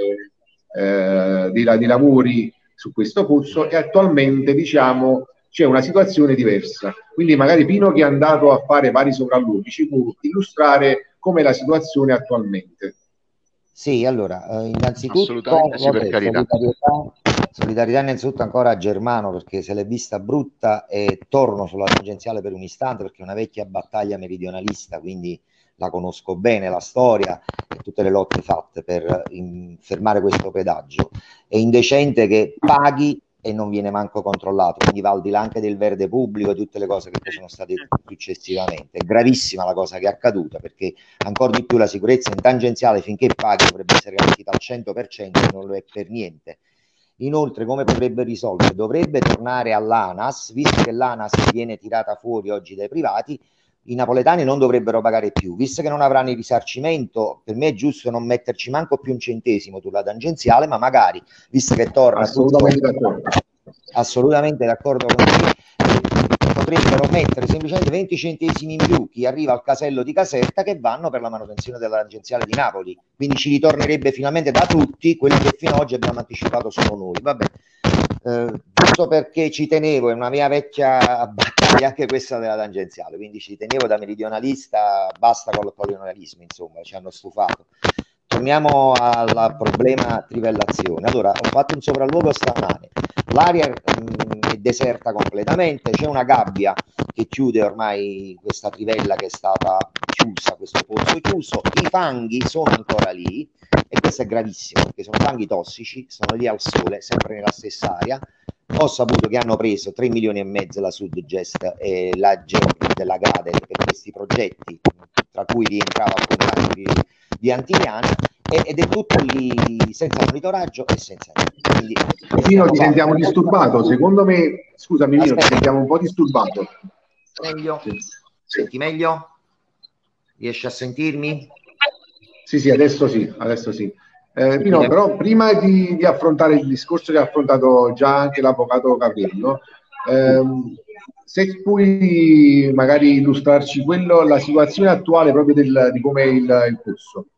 eh, dei, dei lavori su questo pozzo e attualmente diciamo c'è una situazione diversa. Quindi magari Pino, che è andato a fare vari sopralluoghi, ci può illustrare com'è la situazione attualmente. Sì, allora, eh, innanzitutto sì, per solidarietà, solidarietà innanzitutto ancora a Germano, perché se l'è vista brutta, e torno sulla tangenziale per un istante perché è una vecchia battaglia meridionalista, quindi la conosco bene, la storia e tutte le lotte fatte per in, fermare questo pedaggio. È indecente che paghi e non viene manco controllato, quindi va al di là anche del verde pubblico e tutte le cose che poi sono state successivamente. È gravissima la cosa che è accaduta, perché ancora di più la sicurezza in tangenziale finché paghi dovrebbe essere garantita al cento per cento e non lo è per niente. Inoltre, come potrebbe risolvere? Dovrebbe tornare all'ANAS, visto che l'ANAS viene tirata fuori oggi dai privati, i napoletani non dovrebbero pagare più, visto che non avranno il risarcimento. Per me è giusto non metterci manco più un centesimo sulla tangenziale, ma magari, visto che torna assolutamente d'accordo, assolutamente d'accordo con te, potrebbero mettere semplicemente venti centesimi in più chi arriva al casello di Caserta, che vanno per la manutenzione della tangenziale di Napoli, quindi ci ritornerebbe finalmente da tutti quello che fino ad oggi abbiamo anticipato solo noi. Vabbè, eh, giusto perché ci tenevo, è una mia vecchia battaglia anche questa della tangenziale, quindi ci tenevo da meridionalista, basta con il colonialismo, insomma, ci hanno stufato. Torniamo al problema trivellazione. Allora, ho fatto un sopralluogo stamane, l'aria mh, è deserta completamente, c'è una gabbia che chiude ormai questa trivella che è stata chiusa, questo pozzo chiuso, i fanghi sono ancora lì e questo è gravissimo perché sono fanghi tossici, sono lì al sole, sempre nella stessa area. Ho saputo che hanno preso tre milioni e mezzo la Sudgest e la Georid della Gradel per questi progetti, tra cui rientrava alcuni di, di Antigliana, ed è tutto lì senza monitoraggio e senza niente. Pino, ti sentiamo disturbato, secondo me, scusami Pino, ti sentiamo un po' disturbato. Meglio? Sì. Senti meglio? Riesci a sentirmi? Sì, sì, adesso sì, adesso sì. Eh, Pino, però prima di, di affrontare il discorso che ha affrontato già anche l'avvocato Carrillo, ehm, se puoi magari illustrarci quello, la situazione attuale proprio del, di come è il, il corso,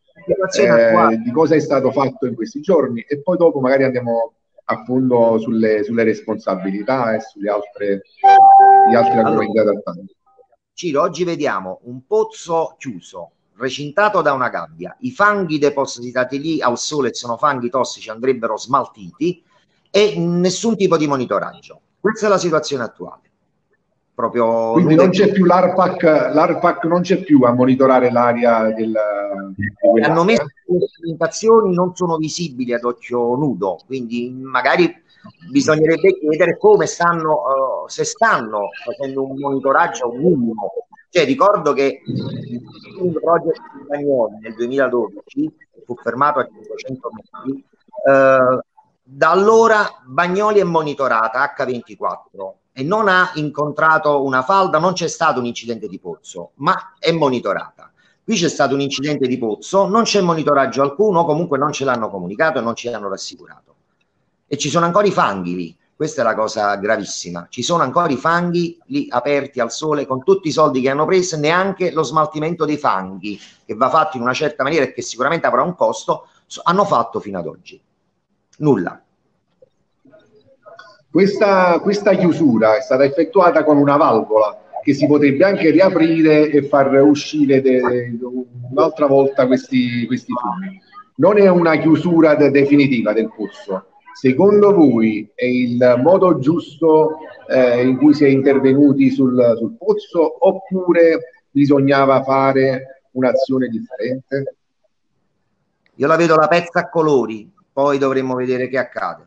eh, di cosa è stato fatto in questi giorni, e poi dopo magari andiamo a fondo sulle, sulle responsabilità e sulle altre, gli altri argomenti da trattare. Ciro, oggi vediamo un pozzo chiuso, recintato da una gabbia, i fanghi depositati lì al sole sono fanghi tossici, andrebbero smaltiti, e nessun tipo di monitoraggio. Questa è la situazione attuale. Proprio quindi non c'è più l'ARPAC, l'ARPAC non c'è più a monitorare l'aria del, di hanno messo le strumentazioni, non sono visibili ad occhio nudo, quindi magari bisognerebbe chiedere come stanno, uh, se stanno facendo un monitoraggio minimo Cioè, ricordo che il project di Bagnoli nel duemiladodici fu fermato a cinquecento metri, eh, da allora Bagnoli è monitorata acca ventiquattro e non ha incontrato una falda, non c'è stato un incidente di pozzo, ma è monitorata. Qui c'è stato un incidente di pozzo, non c'è monitoraggio alcuno, comunque non ce l'hanno comunicato e non ci hanno rassicurato. E ci sono ancora i fanghi lì, questa è la cosa gravissima, ci sono ancora i fanghi lì aperti al sole con tutti i soldi che hanno preso, neanche lo smaltimento dei fanghi, che va fatto in una certa maniera e che sicuramente avrà un costo, hanno fatto fino ad oggi. Nulla. Questa, questa chiusura è stata effettuata con una valvola che si potrebbe anche riaprire e far uscire un'altra volta questi, questi fumi. Non è una chiusura de definitiva del pozzo. Secondo voi è il modo giusto eh, in cui si è intervenuti sul, sul pozzo, oppure bisognava fare un'azione differente? Io la vedo la pezza a colori, poi dovremmo vedere che accade.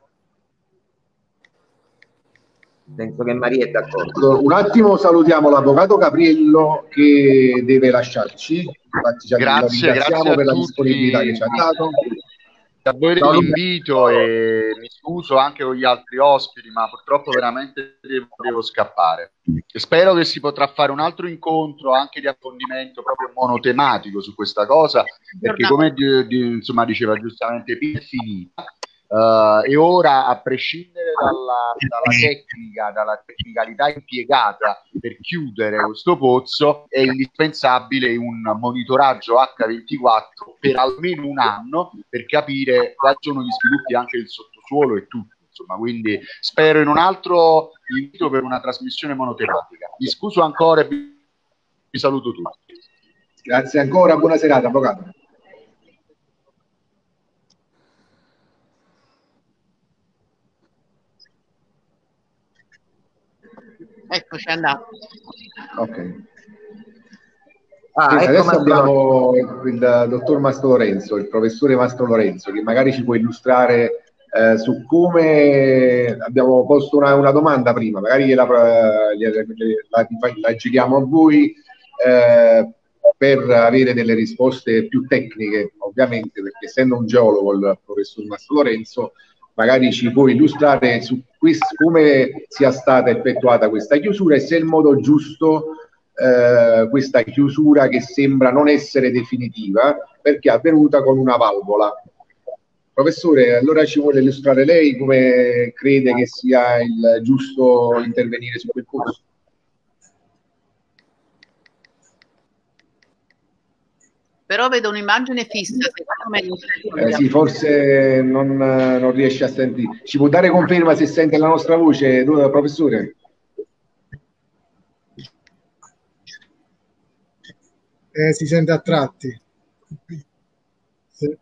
Penso che Maria è d'accordo. Un attimo salutiamo l'avvocato Capriello che deve lasciarci. Infatti, ci grazie, grazie per la tutti. disponibilità che ci ha dato. A voi l'invito e mi scuso anche con gli altri ospiti, ma purtroppo veramente devo, devo scappare. E spero che si potrà fare un altro incontro anche di approfondimento proprio monotematico su questa cosa, perché come di, di, insomma diceva giustamente P, è finita. Uh, e ora, a prescindere dalla, dalla tecnica, dalla tecnicalità impiegata per chiudere questo pozzo, è indispensabile un monitoraggio acca ventiquattro per almeno un anno per capire quali sono gli sviluppi anche del sottosuolo e tutto. Insomma, quindi spero in un altro invito per una trasmissione monotematica. Mi scuso ancora e vi, vi saluto tutti. Grazie ancora, buona serata, avvocato. Eccoci, è andato. Ok. Ah, ecco, adesso abbiamo il dottor Mastro Lorenzo, il professore Mastro Lorenzo, che magari ci può illustrare eh, su come abbiamo posto una, una domanda prima, magari gliela, gliela, la, la giriamo a voi eh, per avere delle risposte più tecniche, ovviamente, perché essendo un geologo il professor Mastro Lorenzo magari ci può illustrare su questo, come sia stata effettuata questa chiusura e se è il modo giusto eh, questa chiusura che sembra non essere definitiva perché è avvenuta con una valvola. Professore, allora ci vuole illustrare lei come crede che sia il giusto intervenire su quel corso? Però vedo un'immagine fissa, secondo me non eh, sì, forse non, non riesce a sentire. Ci può dare conferma se sente la nostra voce, professore? Eh, si sente a tratti. Sì.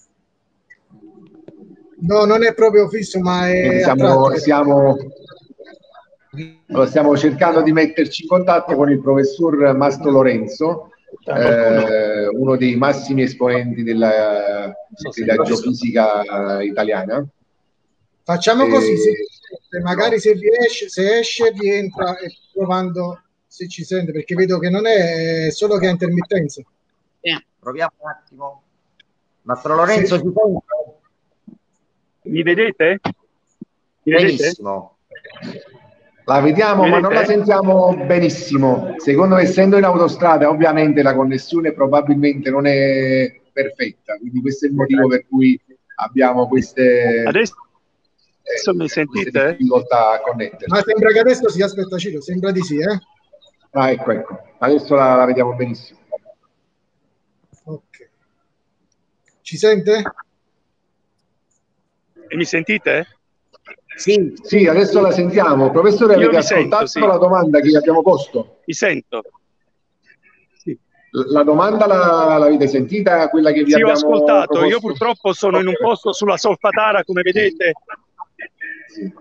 No, non è proprio fisso, ma è siamo, a tratti. Siamo, allora, stiamo cercando di metterci in contatto con il professor Mastro Lorenzo, Eh, uno dei massimi esponenti della, della geofisica italiana. Facciamo e... così, se, magari se riesce, se esce rientra e provando se ci sente, perché vedo che non è, è solo che ha intermittenza. Yeah. Proviamo un attimo. Mastro Lorenzo, sì. Ci sente? Mi vedete? Mi Benissimo. Vedete? La vediamo, ma non la sentiamo benissimo. Secondo me, essendo in autostrada, ovviamente la connessione probabilmente non è perfetta. Quindi questo è il motivo per cui abbiamo queste... Adesso eh, mi sentite? Difficoltà a connetterci. Ma sembra che adesso si aspetta, Ciro, sembra di sì, eh? Ah, ecco, ecco. Adesso la, la vediamo benissimo. Ok. Ci sente? E mi sentite? Sì, sì, adesso la sentiamo. Professore, avete ascoltato sento, sì. la domanda che abbiamo posto? Mi sento. Sì. La domanda l'avete sentita? Quella che vi sì, abbiamo ho ascoltato. proposto? Io purtroppo sono okay. in un posto sulla Solfatara, come vedete. Sì,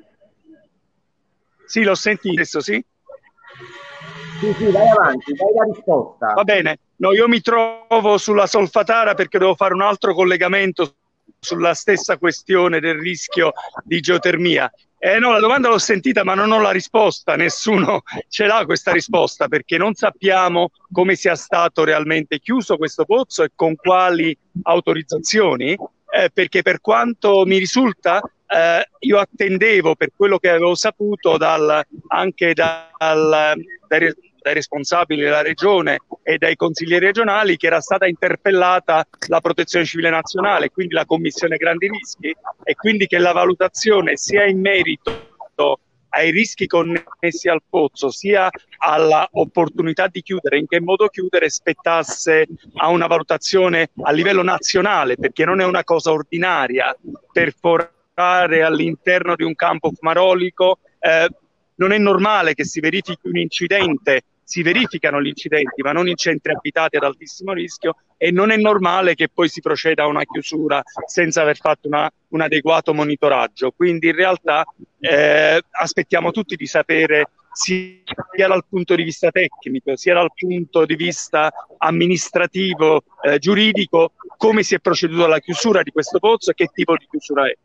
sì l'ho sentito adesso, sì? Sì, sì, vai avanti, dai la risposta. Va bene. No, io mi trovo sulla Solfatara perché devo fare un altro collegamento sulla stessa questione del rischio di geotermia. Eh no, la domanda l'ho sentita ma non ho la risposta, nessuno ce l'ha questa risposta, perché non sappiamo come sia stato realmente chiuso questo pozzo e con quali autorizzazioni, eh, perché per quanto mi risulta eh, io attendevo, per quello che avevo saputo dal, anche dal, dai, dai responsabili della regione e dai consiglieri regionali, che era stata interpellata la Protezione Civile Nazionale, quindi la Commissione Grandi Rischi, e quindi che la valutazione sia in merito ai rischi connessi al pozzo sia alla opportunità di chiudere, in che modo chiudere, spettasse a una valutazione a livello nazionale, perché non è una cosa ordinaria perforare all'interno di un campo fumarolico. Eh, non è normale che si verifichi un incidente, si verificano gli incidenti, ma non in centri abitati ad altissimo rischio, e non è normale che poi si proceda a una chiusura senza aver fatto una, un adeguato monitoraggio. Quindi in realtà eh, aspettiamo tutti di sapere, sia dal punto di vista tecnico, sia dal punto di vista amministrativo, eh, giuridico, come si è proceduto alla chiusura di questo pozzo e che tipo di chiusura è.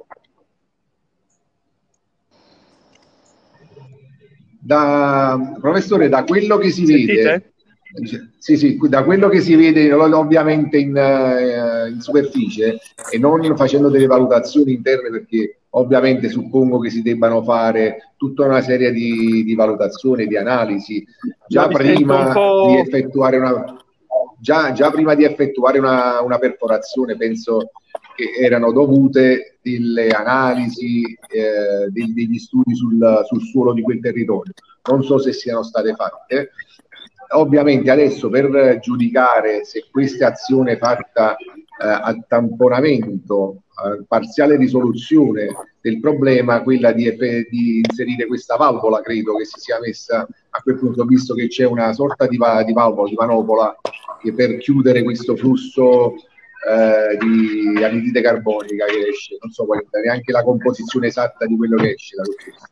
Da, professore, da quello che si Sentite? vede, sì, sì, da quello che si vede ovviamente in, uh, in superficie e non facendo delle valutazioni interne, perché ovviamente suppongo che si debbano fare tutta una serie di, di valutazioni, di analisi già prima di effettuare una già, già prima di effettuare una, una perforazione. Penso che erano dovute delle analisi, eh, degli, degli studi sul, sul suolo di quel territorio. Non so se siano state fatte. Ovviamente adesso, per giudicare se questa azione fatta eh, a tamponamento, a parziale risoluzione del problema, quella di, di inserire questa valvola, credo che si sia messa a quel punto, visto che c'è una sorta di, di valvola, di manopola, che per chiudere questo flusso eh, di anidride carbonica che esce, non so qual è neanche la composizione esatta di quello che esce da questo.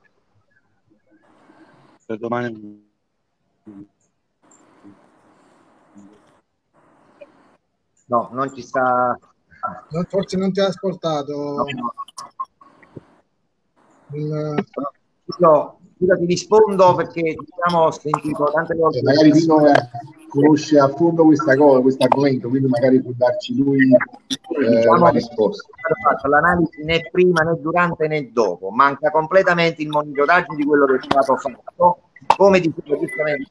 Per domani. No, non ci sta. No, forse non ti ha ascoltato. No, no. Un... No, io ti rispondo perché diciamo ho sentito tante volte. Eh, magari Pino conosce a fondo questa cosa, questo argomento, quindi magari può darci lui eh, diciamo la risposta. L'analisi né prima né durante né dopo, manca completamente il monitoraggio di quello che è stato fatto. Come dicevo giustamente,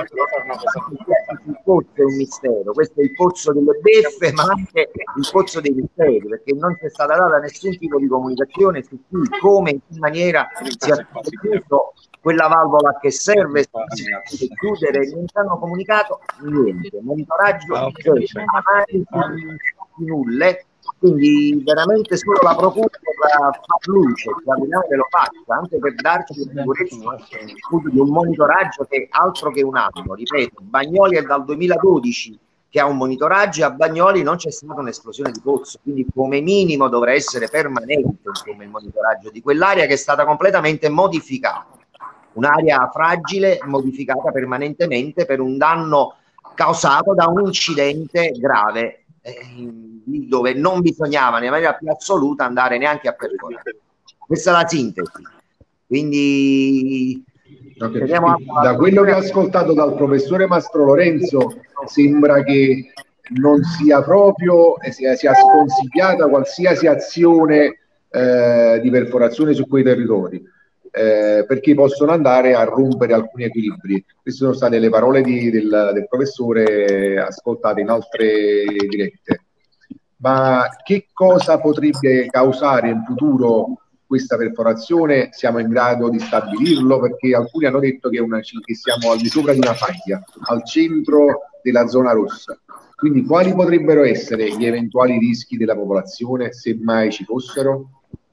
il pozzo è un mistero, questo è il pozzo delle beffe, ma anche il pozzo dei misteri, perché non c'è stata data nessun tipo di comunicazione su chi, come, in che maniera si è chiuso quella valvola che serve per chiudere. Non ci hanno comunicato niente, monitoraggio, analisi di nulle. Quindi veramente solo la procura per far luce, che lo faccia, anche per darci la sicurezza di un monitoraggio che è altro che un anno. Ripeto, Bagnoli è dal duemiladodici che ha un monitoraggio, e a Bagnoli non c'è stata un'esplosione di pozzo, quindi come minimo dovrà essere permanente insomma, il monitoraggio di quell'area che è stata completamente modificata, un'area fragile modificata permanentemente per un danno causato da un incidente grave, dove non bisognava nella maniera più assoluta andare neanche a perforare. Questa è la sintesi. Quindi okay. Da quello che ho ascoltato dal professore Mastro Lorenzo sembra che non sia proprio sia, sia sconsigliata qualsiasi azione eh, di perforazione su quei territori, eh, perché possono andare a rompere alcuni equilibri. Queste sono state le parole di, del, del professore ascoltate in altre dirette. Ma che cosa potrebbe causare in futuro questa perforazione? Siamo in grado di stabilirlo, perché alcuni hanno detto che, una, che siamo al di sopra di una faglia, al centro della zona rossa. Quindi quali potrebbero essere gli eventuali rischi della popolazione, se mai ci fossero?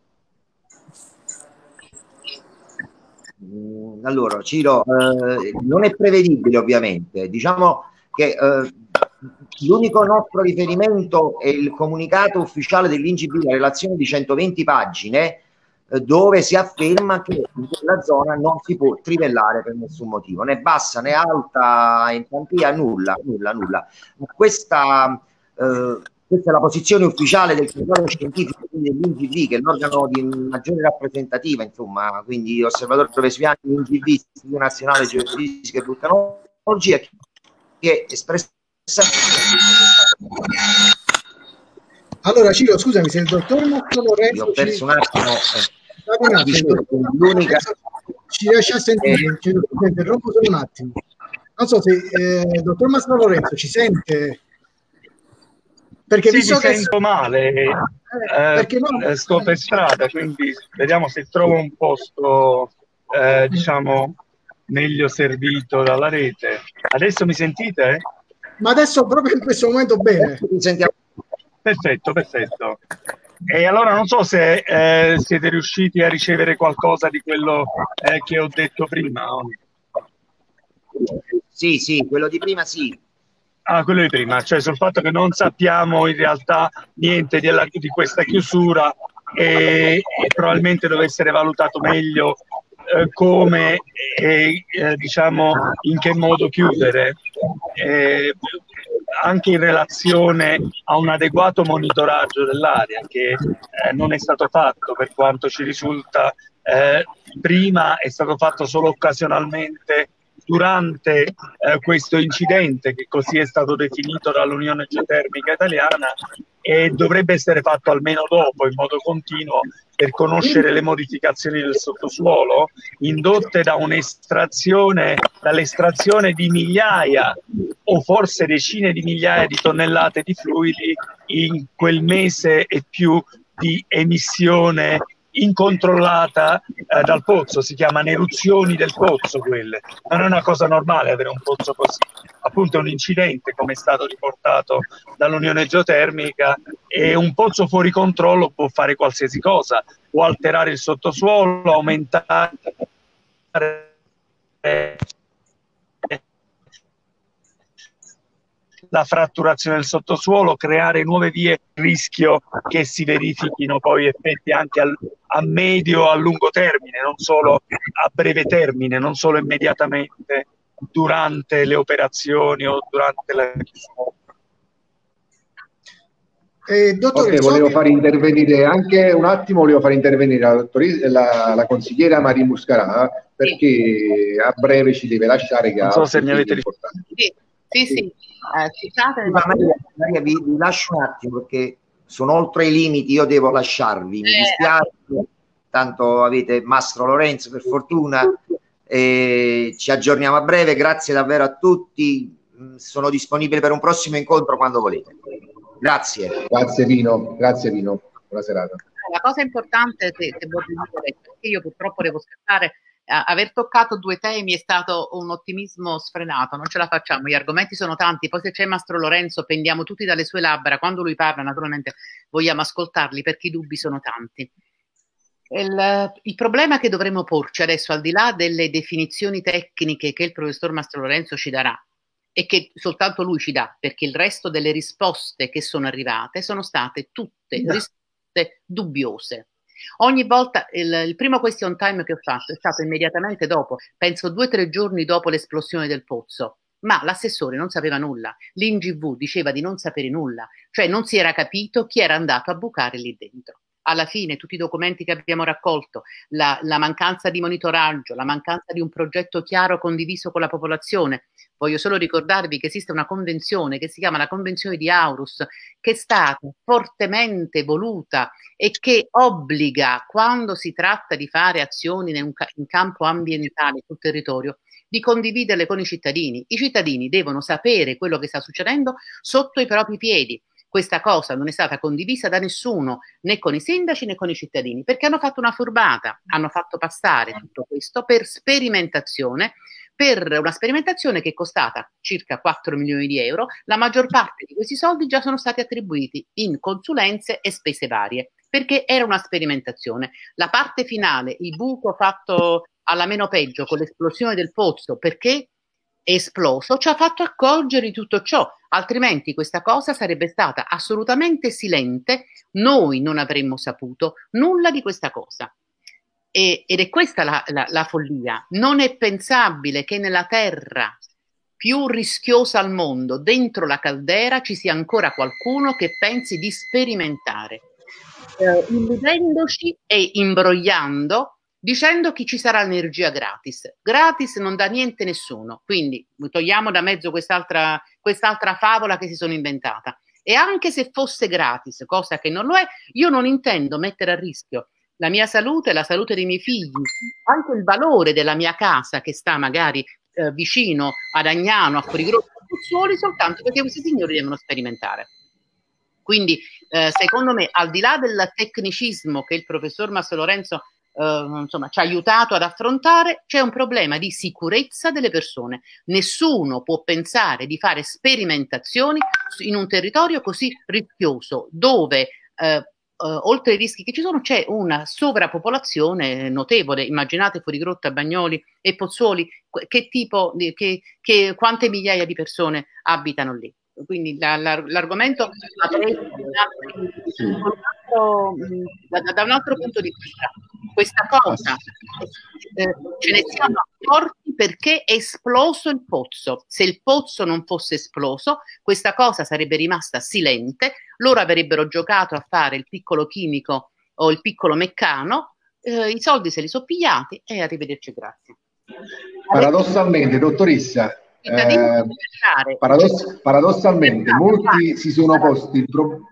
Allora, Ciro, eh, non è prevedibile ovviamente. Diciamo che eh, l'unico nostro riferimento è il comunicato ufficiale dell'I N G B, la relazione di centoventi pagine, eh, dove si afferma che in quella zona non si può trivellare per nessun motivo, né bassa né alta entropia, nulla, nulla, nulla. Questa, eh, questa è la posizione ufficiale del Consiglio Scientifico, quindi dell'I N G V, che è l'organo di maggiore rappresentativa, insomma, quindi Osservatorio Vesuviano, I N G V, Istituto Nazionale Geofisica e Vulcanologia, che espressamente. Allora, Ciro, scusami, se il dottor Mastro Lorenzo... Io ho perso ci... un attimo. Eh. Un attimo l'unica... ci riesce a sentire, ci interrompo solo un attimo. Non so se eh, il dottor Mastro Lorenzo ci sente... Perché sì, visto mi che sento male, eh, perché no? eh, sto per strada, quindi vediamo se trovo un posto, eh, diciamo, meglio servito dalla rete. Adesso mi sentite? Ma adesso proprio in questo momento bene. Sentiamo. Perfetto, perfetto. E allora non so se eh, siete riusciti a ricevere qualcosa di quello eh, che ho detto prima. Sì, sì, quello di prima sì. Ah, quello di prima, cioè sul fatto che non sappiamo in realtà niente della, di questa chiusura e, e probabilmente deve essere valutato meglio eh, come e eh, diciamo in che modo chiudere, eh, anche in relazione a un adeguato monitoraggio dell'area che eh, non è stato fatto, per quanto ci risulta. Eh, prima è stato fatto solo occasionalmente durante eh, questo incidente, che così è stato definito dall'Unione Geotermica Italiana, e dovrebbe essere fatto almeno dopo, in modo continuo, per conoscere le modificazioni del sottosuolo indotte da un'estrazione, dall'estrazione di migliaia o forse decine di migliaia di tonnellate di fluidi in quel mese e più di emissione incontrollata eh, dal pozzo. Si chiamano eruzioni del pozzo quelle, ma non è una cosa normale avere un pozzo così, appunto è un incidente, come è stato riportato dall'Unione Geotermica, e un pozzo fuori controllo può fare qualsiasi cosa, può alterare il sottosuolo, aumentare la fratturazione del sottosuolo, creare nuove vie, rischio che si verifichino poi effetti anche al, a medio a lungo termine, non solo a breve termine, non solo immediatamente durante le operazioni o durante la chiusura. Eh, dottore, ok, volevo fare intervenire anche un attimo, volevo fare intervenire la, dottoressa, la, la consigliera Maria Muscarà, perché a breve ci deve lasciare, che non ha so se mi avete importanti. Sì, sì, sì. Eh, scusate, ma Maria, Maria vi, vi lascio un attimo perché sono oltre i limiti, io devo lasciarvi, mi Eh, dispiace, tanto avete Mastro Lorenzo per fortuna, e ci aggiorniamo a breve, grazie davvero a tutti, sono disponibile per un prossimo incontro quando volete. Grazie. Grazie Vino, grazie Vino, buona serata. La cosa importante che, che voglio dire è che io purtroppo devo scappare. Uh, aver toccato due temi è stato un ottimismo sfrenato, non ce la facciamo, gli argomenti sono tanti, poi se c'è Mastro Lorenzo pendiamo tutti dalle sue labbra, quando lui parla naturalmente vogliamo ascoltarli perché i dubbi sono tanti. Il, il problema che dovremmo porci adesso, al di là delle definizioni tecniche che il professor Mastro Lorenzo ci darà e che soltanto lui ci dà, perché il resto delle risposte che sono arrivate sono state tutte risposte dubbiose. Ogni volta, il, il primo question time che ho fatto è stato immediatamente dopo, penso due o tre giorni dopo l'esplosione del pozzo, ma l'assessore non sapeva nulla, l'I N G V diceva di non sapere nulla, cioè non si era capito chi era andato a bucare lì dentro. Alla fine tutti i documenti che abbiamo raccolto, la, la mancanza di monitoraggio, la mancanza di un progetto chiaro condiviso con la popolazione. Voglio solo ricordarvi che esiste una convenzione che si chiama la Convenzione di Aarhus, che è stata fortemente voluta e che obbliga, quando si tratta di fare azioni in, un, in campo ambientale sul territorio, di condividerle con i cittadini. I cittadini devono sapere quello che sta succedendo sotto i propri piedi. Questa cosa non è stata condivisa da nessuno, né con i sindaci né con i cittadini, perché hanno fatto una furbata, hanno fatto passare tutto questo per sperimentazione, per una sperimentazione che è costata circa quattro milioni di euro. La maggior parte di questi soldi già sono stati attribuiti in consulenze e spese varie, perché era una sperimentazione. La parte finale, il buco fatto alla meno peggio con l'esplosione del pozzo, perché è esploso, ci ha fatto accorgere di tutto ciò, altrimenti questa cosa sarebbe stata assolutamente silente, noi non avremmo saputo nulla di questa cosa. E, ed è questa la, la, la follia. Non è pensabile che nella terra più rischiosa al mondo, dentro la caldera ci sia ancora qualcuno che pensi di sperimentare, eh, illudendoci e imbrogliando, dicendo che ci sarà l'energia gratis. Gratis non dà niente nessuno, quindi togliamo da mezzo quest'altra, quest'altra favola che si sono inventata. E anche se fosse gratis, cosa che non lo è, io non intendo mettere a rischio la mia salute, la salute dei miei figli, anche il valore della mia casa che sta magari eh, vicino ad Agnano, a Fuorigrotta, a Pozzuoli, soltanto perché questi signori devono sperimentare. Quindi eh, secondo me, al di là del tecnicismo che il professor Mastro Lorenzo eh, insomma, ci ha aiutato ad affrontare, c'è un problema di sicurezza delle persone. Nessuno può pensare di fare sperimentazioni in un territorio così rischioso, dove eh, Uh, oltre ai rischi che ci sono c'è una sovrappopolazione notevole. Immaginate Fuorigrotta, Bagnoli e Pozzuoli, che tipo di, che, che, quante migliaia di persone abitano lì. Quindi la, la, l'argomento da, da un altro punto di vista, questa cosa eh, ce ne siamo accorti perché è esploso il pozzo. Se il pozzo non fosse esploso, questa cosa sarebbe rimasta silente, loro avrebbero giocato a fare il piccolo chimico o il piccolo meccano, eh, i soldi se li sono pigliati e arrivederci, grazie. Paradossalmente, dottoressa, eh, paradoss- paradossalmente molti si sono posti il problema.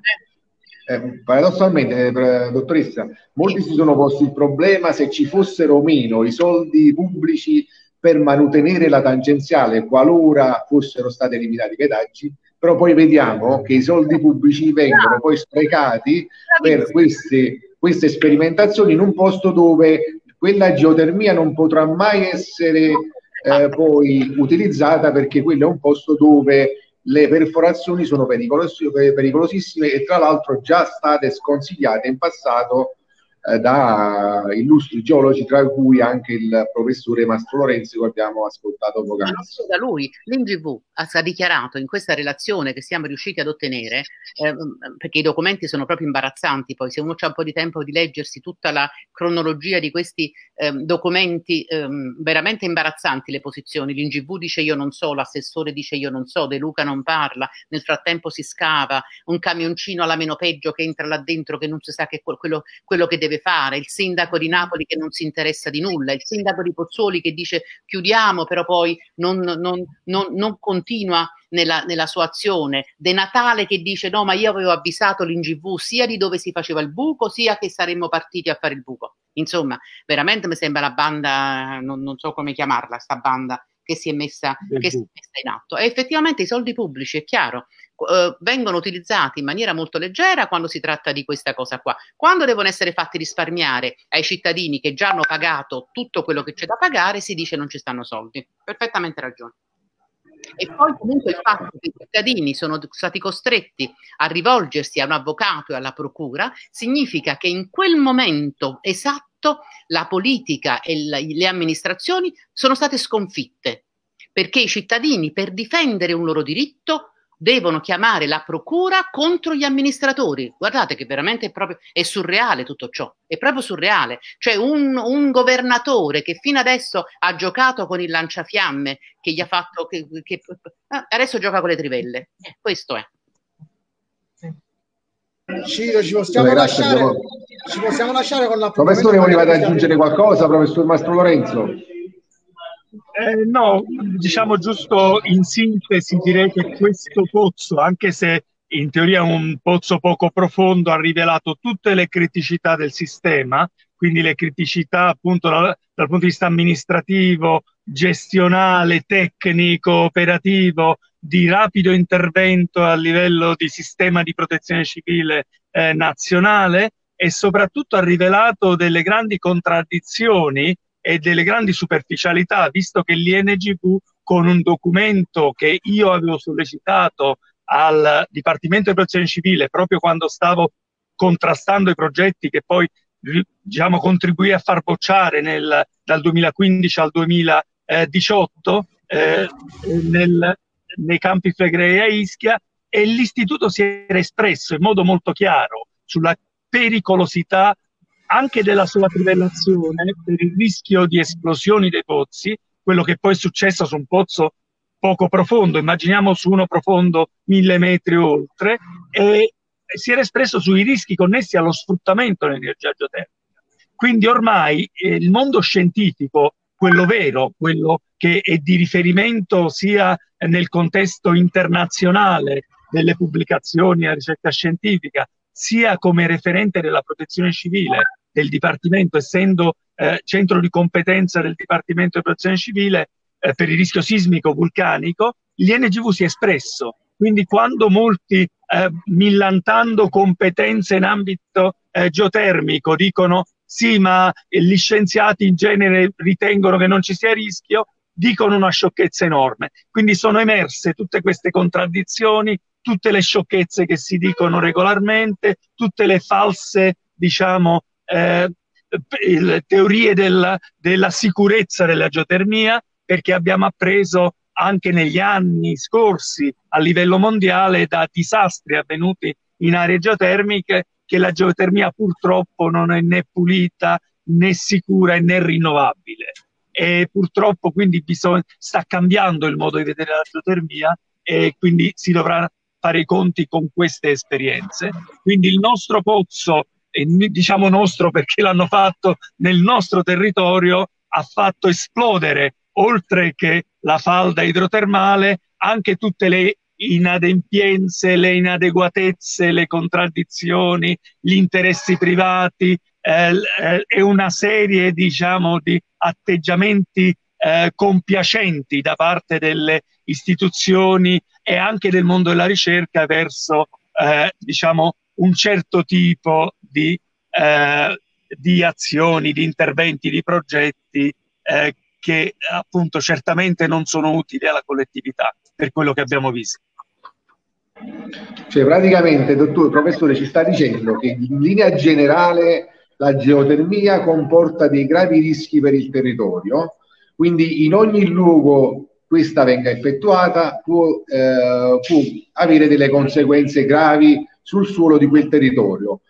Eh, paradossalmente, eh, dottoressa, molti si sono posti il problema se ci fossero meno i soldi pubblici per manutenere la tangenziale qualora fossero stati eliminati i pedaggi, però poi vediamo che i soldi pubblici vengono poi sprecati per queste, queste sperimentazioni in un posto dove quella geotermia non potrà mai essere eh, poi utilizzata, perché quello è un posto dove le perforazioni sono pericolos- pericolosissime e tra l'altro già state sconsigliate in passato eh, da illustri geologi, tra cui anche il professore Mastro Lorenzo che abbiamo ascoltato poc'anzi. Non solo da lui, l'I N G V ha dichiarato in questa relazione che siamo riusciti ad ottenere, eh, perché i documenti sono proprio imbarazzanti, poi se uno c'ha un po' di tempo di leggersi tutta la cronologia di questi eh, documenti, eh, veramente imbarazzanti le posizioni. L'I N G V dice io non so, l'assessore dice io non so, De Luca non parla, nel frattempo si scava, un camioncino alla meno peggio che entra là dentro che non si sa che quello, quello che deve fare, il sindaco di Napoli che non si interessa di nulla, il sindaco di Pozzuoli che dice chiudiamo, però poi non, non, non, non continua nella, nella sua azione, De Natale che dice no, ma io avevo avvisato l'I N G V sia di dove si faceva il buco sia che saremmo partiti a fare il buco. Insomma, veramente mi sembra la banda, non, non so come chiamarla, sta banda che si è messa, che si è messa in atto. E effettivamente i soldi pubblici, è chiaro, eh, vengono utilizzati in maniera molto leggera quando si tratta di questa cosa qua. Quando devono essere fatti risparmiare ai cittadini che già hanno pagato tutto quello che c'è da pagare, si dice non ci stanno soldi. Perfettamente ragione. E poi comunque il fatto che i cittadini sono stati costretti a rivolgersi a un avvocato e alla procura significa che in quel momento esatto la politica e la, le amministrazioni sono state sconfitte, perché i cittadini per difendere un loro diritto devono chiamare la procura contro gli amministratori. Guardate che veramente è proprio è surreale tutto ciò, è proprio surreale. Cioè un, un governatore che fino adesso ha giocato con il lanciafiamme, che gli ha fatto, che, che, adesso gioca con le trivelle. Eh, questo è. Ciro, ci possiamo, lasciare, siamo... ci possiamo lasciare con la professore, voleva aggiungere qualcosa, professor Mastro Lorenzo? Eh, no, diciamo giusto in sintesi direi che questo pozzo, anche se in teoria è un pozzo poco profondo, ha rivelato tutte le criticità del sistema, quindi le criticità appunto dal, dal punto di vista amministrativo, gestionale, tecnico, operativo, di rapido intervento a livello di sistema di protezione civile eh, nazionale, e soprattutto ha rivelato delle grandi contraddizioni e delle grandi superficialità, visto che l'I N G V, con un documento che io avevo sollecitato al Dipartimento di Protezione Civile proprio quando stavo contrastando i progetti che poi diciamo contribuì a far bocciare nel, dal duemilaquindici al duemiladiciotto eh, nel, nei Campi Flegrei a Ischia, e l'istituto si era espresso in modo molto chiaro sulla pericolosità anche della sua trivellazione per il rischio di esplosioni dei pozzi, quello che poi è successo su un pozzo poco profondo, immaginiamo su uno profondo mille metri o oltre, e si era espresso sui rischi connessi allo sfruttamento dell'energia geotermica. Quindi ormai eh, il mondo scientifico, quello vero, quello che è di riferimento sia nel contesto internazionale delle pubblicazioni a ricerca scientifica, sia come referente della protezione civile del Dipartimento, essendo eh, centro di competenza del Dipartimento di protezione civile eh, per il rischio sismico vulcanico, l'I N G V si è espresso. Quindi quando molti, eh, millantando competenze in ambito eh, geotermico, dicono sì, ma gli scienziati in genere ritengono che non ci sia rischio, dicono una sciocchezza enorme. Quindi sono emerse tutte queste contraddizioni, tutte le sciocchezze che si dicono regolarmente, tutte le false, diciamo, eh, teorie della, della sicurezza della geotermia, perché abbiamo appreso anche negli anni scorsi a livello mondiale da disastri avvenuti in aree geotermiche che la geotermia purtroppo non è né pulita né sicura né rinnovabile. E purtroppo quindi bisogna, sta cambiando il modo di vedere la geotermia e quindi si dovrà fare i conti con queste esperienze. Quindi il nostro pozzo, e diciamo nostro perché l'hanno fatto nel nostro territorio, ha fatto esplodere, oltre che la falda idrotermale, anche tutte le inadempienze, le inadeguatezze, le contraddizioni, gli interessi privati eh, eh, e una serie, diciamo, di atteggiamenti eh, compiacenti da parte delle istituzioni e anche del mondo della ricerca verso eh, diciamo un certo tipo di, eh, di azioni, di interventi, di progetti eh, che appunto certamente non sono utili alla collettività, per quello che abbiamo visto. Cioè praticamente, dottore, professore, ci sta dicendo che in linea generale la geotermia comporta dei gravi rischi per il territorio, quindi in ogni luogo questa venga effettuata può, eh, può avere delle conseguenze gravi sul suolo di quel territorio.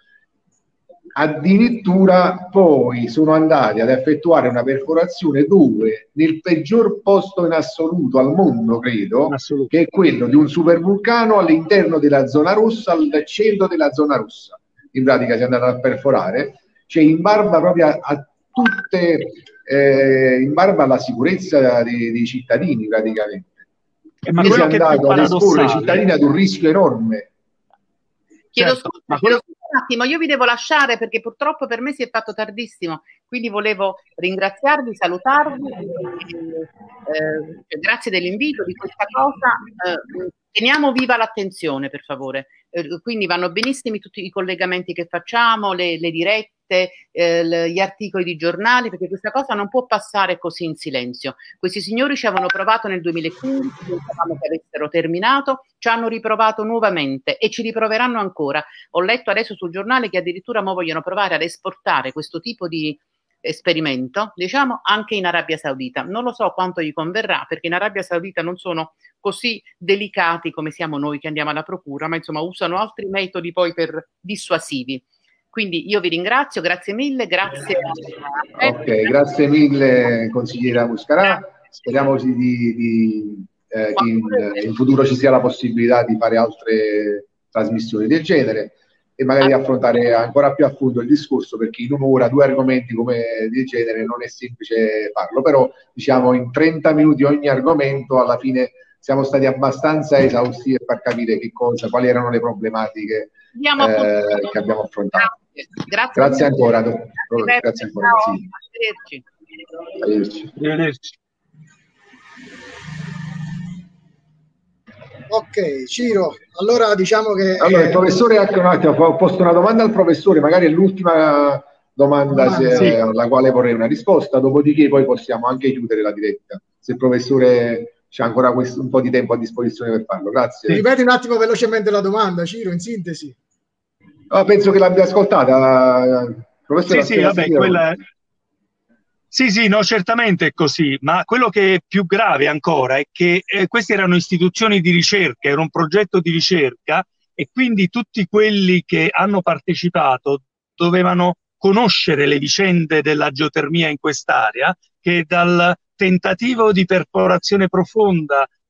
Addirittura poi sono andati ad effettuare una perforazione dove nel peggior posto in assoluto al mondo, credo, che è quello di un supervulcano all'interno della zona rossa, al centro della zona rossa. In pratica si è andato a perforare, cioè in barba proprio a, a tutte, eh, in barba alla sicurezza dei, dei cittadini praticamente. Eh, ma si è che andato ad esporre i cittadini ad un rischio enorme. Chiedo Certo, scusa, ma chiedo quello... scusa un attimo, io vi devo lasciare perché purtroppo per me si è fatto tardissimo, quindi volevo ringraziarvi, salutarvi, eh, grazie dell'invito, di questa cosa, eh, teniamo viva l'attenzione per favore, eh, quindi vanno benissimo tutti i collegamenti che facciamo, le, le dirette, eh, gli articoli di giornali, perché questa cosa non può passare così in silenzio. Questi signori ci avevano provato nel duemilaquindici, pensavamo che avessero terminato, ci hanno riprovato nuovamente e ci riproveranno ancora. Ho letto adesso sul giornale che addirittura mo vogliono provare ad esportare questo tipo di esperimento, diciamo, anche in Arabia Saudita. Non lo so quanto gli converrà, perché in Arabia Saudita non sono così delicati come siamo noi che andiamo alla procura, ma insomma usano altri metodi poi per dissuasivi. Quindi io vi ringrazio, grazie mille, grazie. A... Ok, grazie mille consigliera Muscarà, speriamo di, di, eh, che in, in futuro ci sia la possibilità di fare altre trasmissioni del genere e magari affrontare ancora più a fondo il discorso, perché in un'ora due argomenti come del genere non è semplice farlo, però diciamo in trenta minuti ogni argomento alla fine siamo stati abbastanza esaustivi per far capire che cosa, quali erano le problematiche eh, che abbiamo affrontato. Grazie, grazie, grazie ancora, grazie, grazie ancora. Ciao. Sì. Arrivederci. Arrivederci. Arrivederci. Ok, Ciro, allora diciamo che... Allora, il professore, anche un attimo, ho posto una domanda al professore, magari è l'ultima domanda, domanda se, sì. alla quale vorrei una risposta, dopodiché poi possiamo anche chiudere la diretta, se il professore c'è ancora questo, un po' di tempo a disposizione per farlo. Grazie. Ripeti un attimo velocemente la domanda, Ciro, in sintesi. Oh, penso che l'abbia ascoltata. Professore, sì, sì, vabbè, quella... sì, sì, no, certamente è così, ma quello che è più grave ancora è che eh, queste erano istituzioni di ricerca, era un progetto di ricerca e quindi tutti quelli che hanno partecipato dovevano conoscere le vicende della geotermia in quest'area, che dal tentativo di perforazione profonda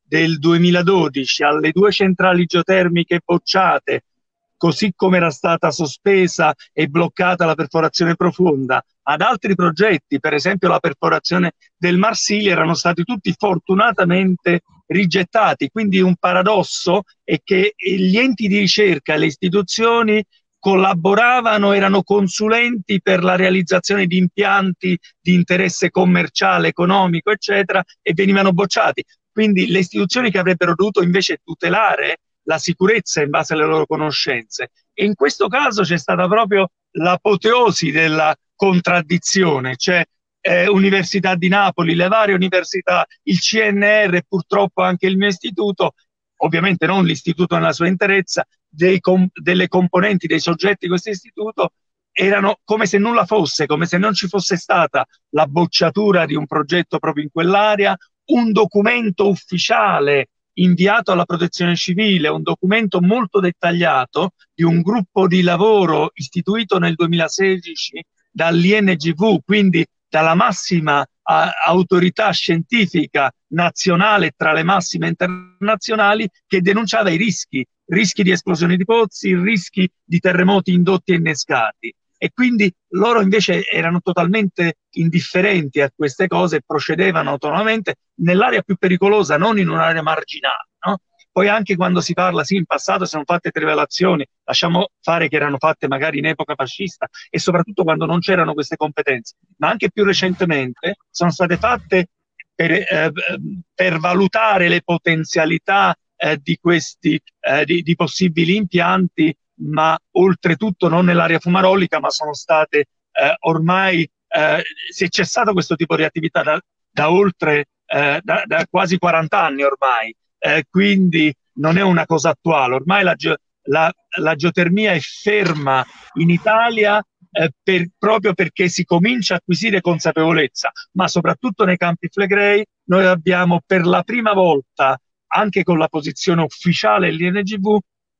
del duemiladodici alle due centrali geotermiche bocciate, così come era stata sospesa e bloccata la perforazione profonda, ad altri progetti, per esempio la perforazione del Marsiglia, erano stati tutti fortunatamente rigettati. Quindi un paradosso è che gli enti di ricerca e le istituzioni collaboravano, erano consulenti per la realizzazione di impianti di interesse commerciale, economico, eccetera, e venivano bocciati. Quindi le istituzioni che avrebbero dovuto invece tutelare la sicurezza in base alle loro conoscenze. E in questo caso c'è stata proprio l'apoteosi della contraddizione, cioè eh, Università di Napoli, le varie università, il C N R e purtroppo anche il mio istituto, ovviamente non l'istituto nella sua interezza, dei com delle componenti, dei soggetti di questo istituto, erano come se nulla fosse, come se non ci fosse stata la bocciatura di un progetto proprio in quell'area, un documento ufficiale inviato alla Protezione Civile, un documento molto dettagliato di un gruppo di lavoro istituito nel duemilasedici dall'I N G V, quindi dalla massima a, autorità scientifica nazionale tra le massime internazionali, che denunciava i rischi, rischi di esplosioni di pozzi, rischi di terremoti indotti e innescati. E quindi loro invece erano totalmente indifferenti a queste cose e procedevano autonomamente nell'area più pericolosa, non in un'area marginale, no? Poi anche quando si parla, sì, in passato sono fatte trivellazioni, lasciamo fare che erano fatte magari in epoca fascista e soprattutto quando non c'erano queste competenze, ma anche più recentemente sono state fatte per, eh, per valutare le potenzialità eh, di questi eh, di, di possibili impianti, ma oltretutto non nell'area fumarolica, ma sono state eh, ormai, eh, si è cessato questo tipo di attività da, da oltre, eh, da, da quasi quaranta anni ormai, eh, quindi non è una cosa attuale, ormai la, la, la geotermia è ferma in Italia eh, per, proprio perché si comincia a acquisire consapevolezza, ma soprattutto nei Campi Flegrei noi abbiamo per la prima volta, anche con la posizione ufficiale dell'I N G V,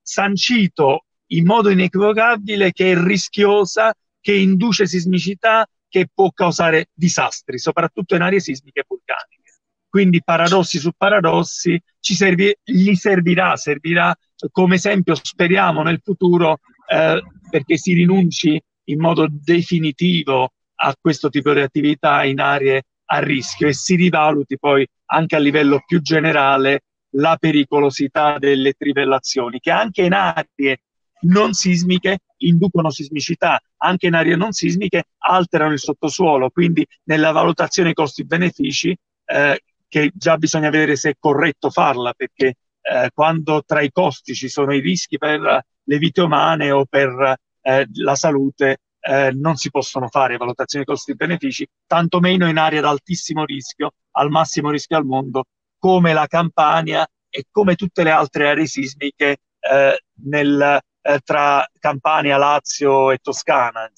sancito in modo inequivocabile che è rischiosa, che induce sismicità, che può causare disastri, soprattutto in aree sismiche e vulcaniche. Quindi paradossi su paradossi, ci servi, gli servirà, servirà come esempio, speriamo, nel futuro, eh, perché si rinunci in modo definitivo a questo tipo di attività in aree a rischio e si rivaluti poi anche a livello più generale la pericolosità delle trivellazioni, che anche in aree non sismiche inducono sismicità, anche in aree non sismiche alterano il sottosuolo, quindi nella valutazione costi-benefici, eh, che già bisogna vedere se è corretto farla, perché eh, quando tra i costi ci sono i rischi per le vite umane o per eh, la salute, eh, non si possono fare valutazioni costi-benefici, tantomeno in aree ad altissimo rischio, al massimo rischio al mondo, come la Campania e come tutte le altre aree sismiche eh, nel Eh, tra Campania, Lazio e Toscana.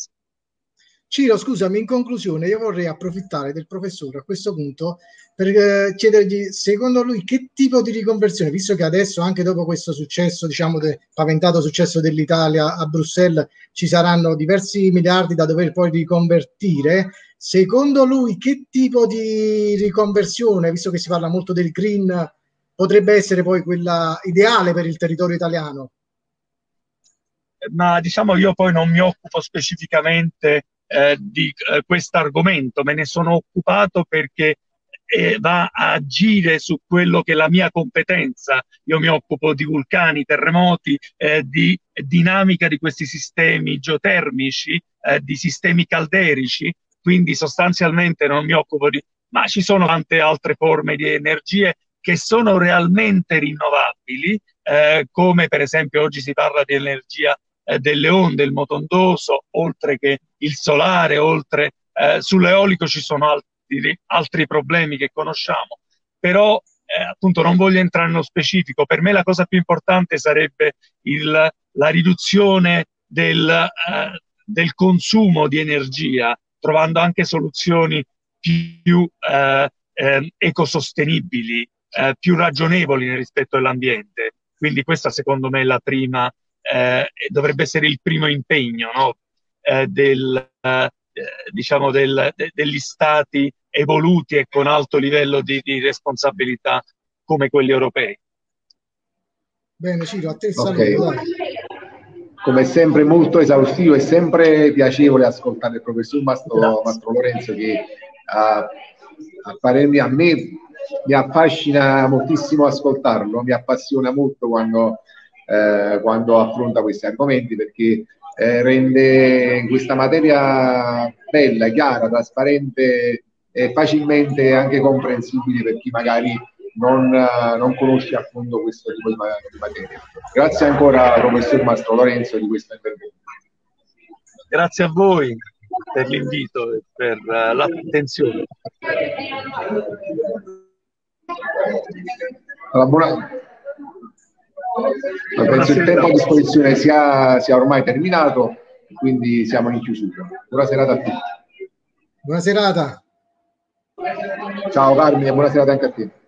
Ciro, scusami, in conclusione io vorrei approfittare del professore a questo punto per eh, chiedergli, secondo lui, che tipo di riconversione, visto che adesso, anche dopo questo successo, diciamo, del paventato successo dell'Italia a Bruxelles, ci saranno diversi miliardi da dover poi riconvertire, secondo lui che tipo di riconversione, visto che si parla molto del green, potrebbe essere poi quella ideale per il territorio italiano? Ma diciamo io poi non mi occupo specificamente eh, di eh, questo argomento, me ne sono occupato perché eh, va a agire su quello che è la mia competenza. Io mi occupo di vulcani, terremoti, eh, di dinamica di questi sistemi geotermici, eh, di sistemi calderici, quindi sostanzialmente non mi occupo di... ma ci sono tante altre forme di energie che sono realmente rinnovabili, eh, come per esempio oggi si parla di energia eh, delle onde, il motondoso, oltre che il solare, oltre eh, sull'eolico ci sono altri, altri problemi che conosciamo, però eh, appunto non voglio entrare nello specifico. Per me la cosa più importante sarebbe il, la riduzione del, eh, del consumo di energia, trovando anche soluzioni più eh, eh, ecosostenibili, Eh, più ragionevoli rispetto all'ambiente. Quindi questa secondo me è la prima, eh, dovrebbe essere il primo impegno, no? eh, del, eh, diciamo del, de, degli stati evoluti e con alto livello di, di responsabilità come quelli europei. Bene Ciro, a te il Okay. saluto. Dai. Come sempre molto esaustivo e sempre piacevole ascoltare il professor Mastro, Grazie. Mastro Lorenzo, che a, a parere a me mi affascina moltissimo ascoltarlo, mi appassiona molto quando, eh, quando affronta questi argomenti, perché eh, rende questa materia bella, chiara, trasparente e facilmente anche comprensibile per chi magari non, eh, non conosce a fondo questo tipo di, ma- di materia. Grazie ancora professor Mastro Lorenzo di questo intervento. Grazie a voi per l'invito e per uh, l'attenzione. Allora, buona... allora, penso il tempo a disposizione sia, sia ormai terminato, quindi siamo in chiusura. Buona serata a tutti. Buona serata. Ciao Carmine, buona serata anche a te.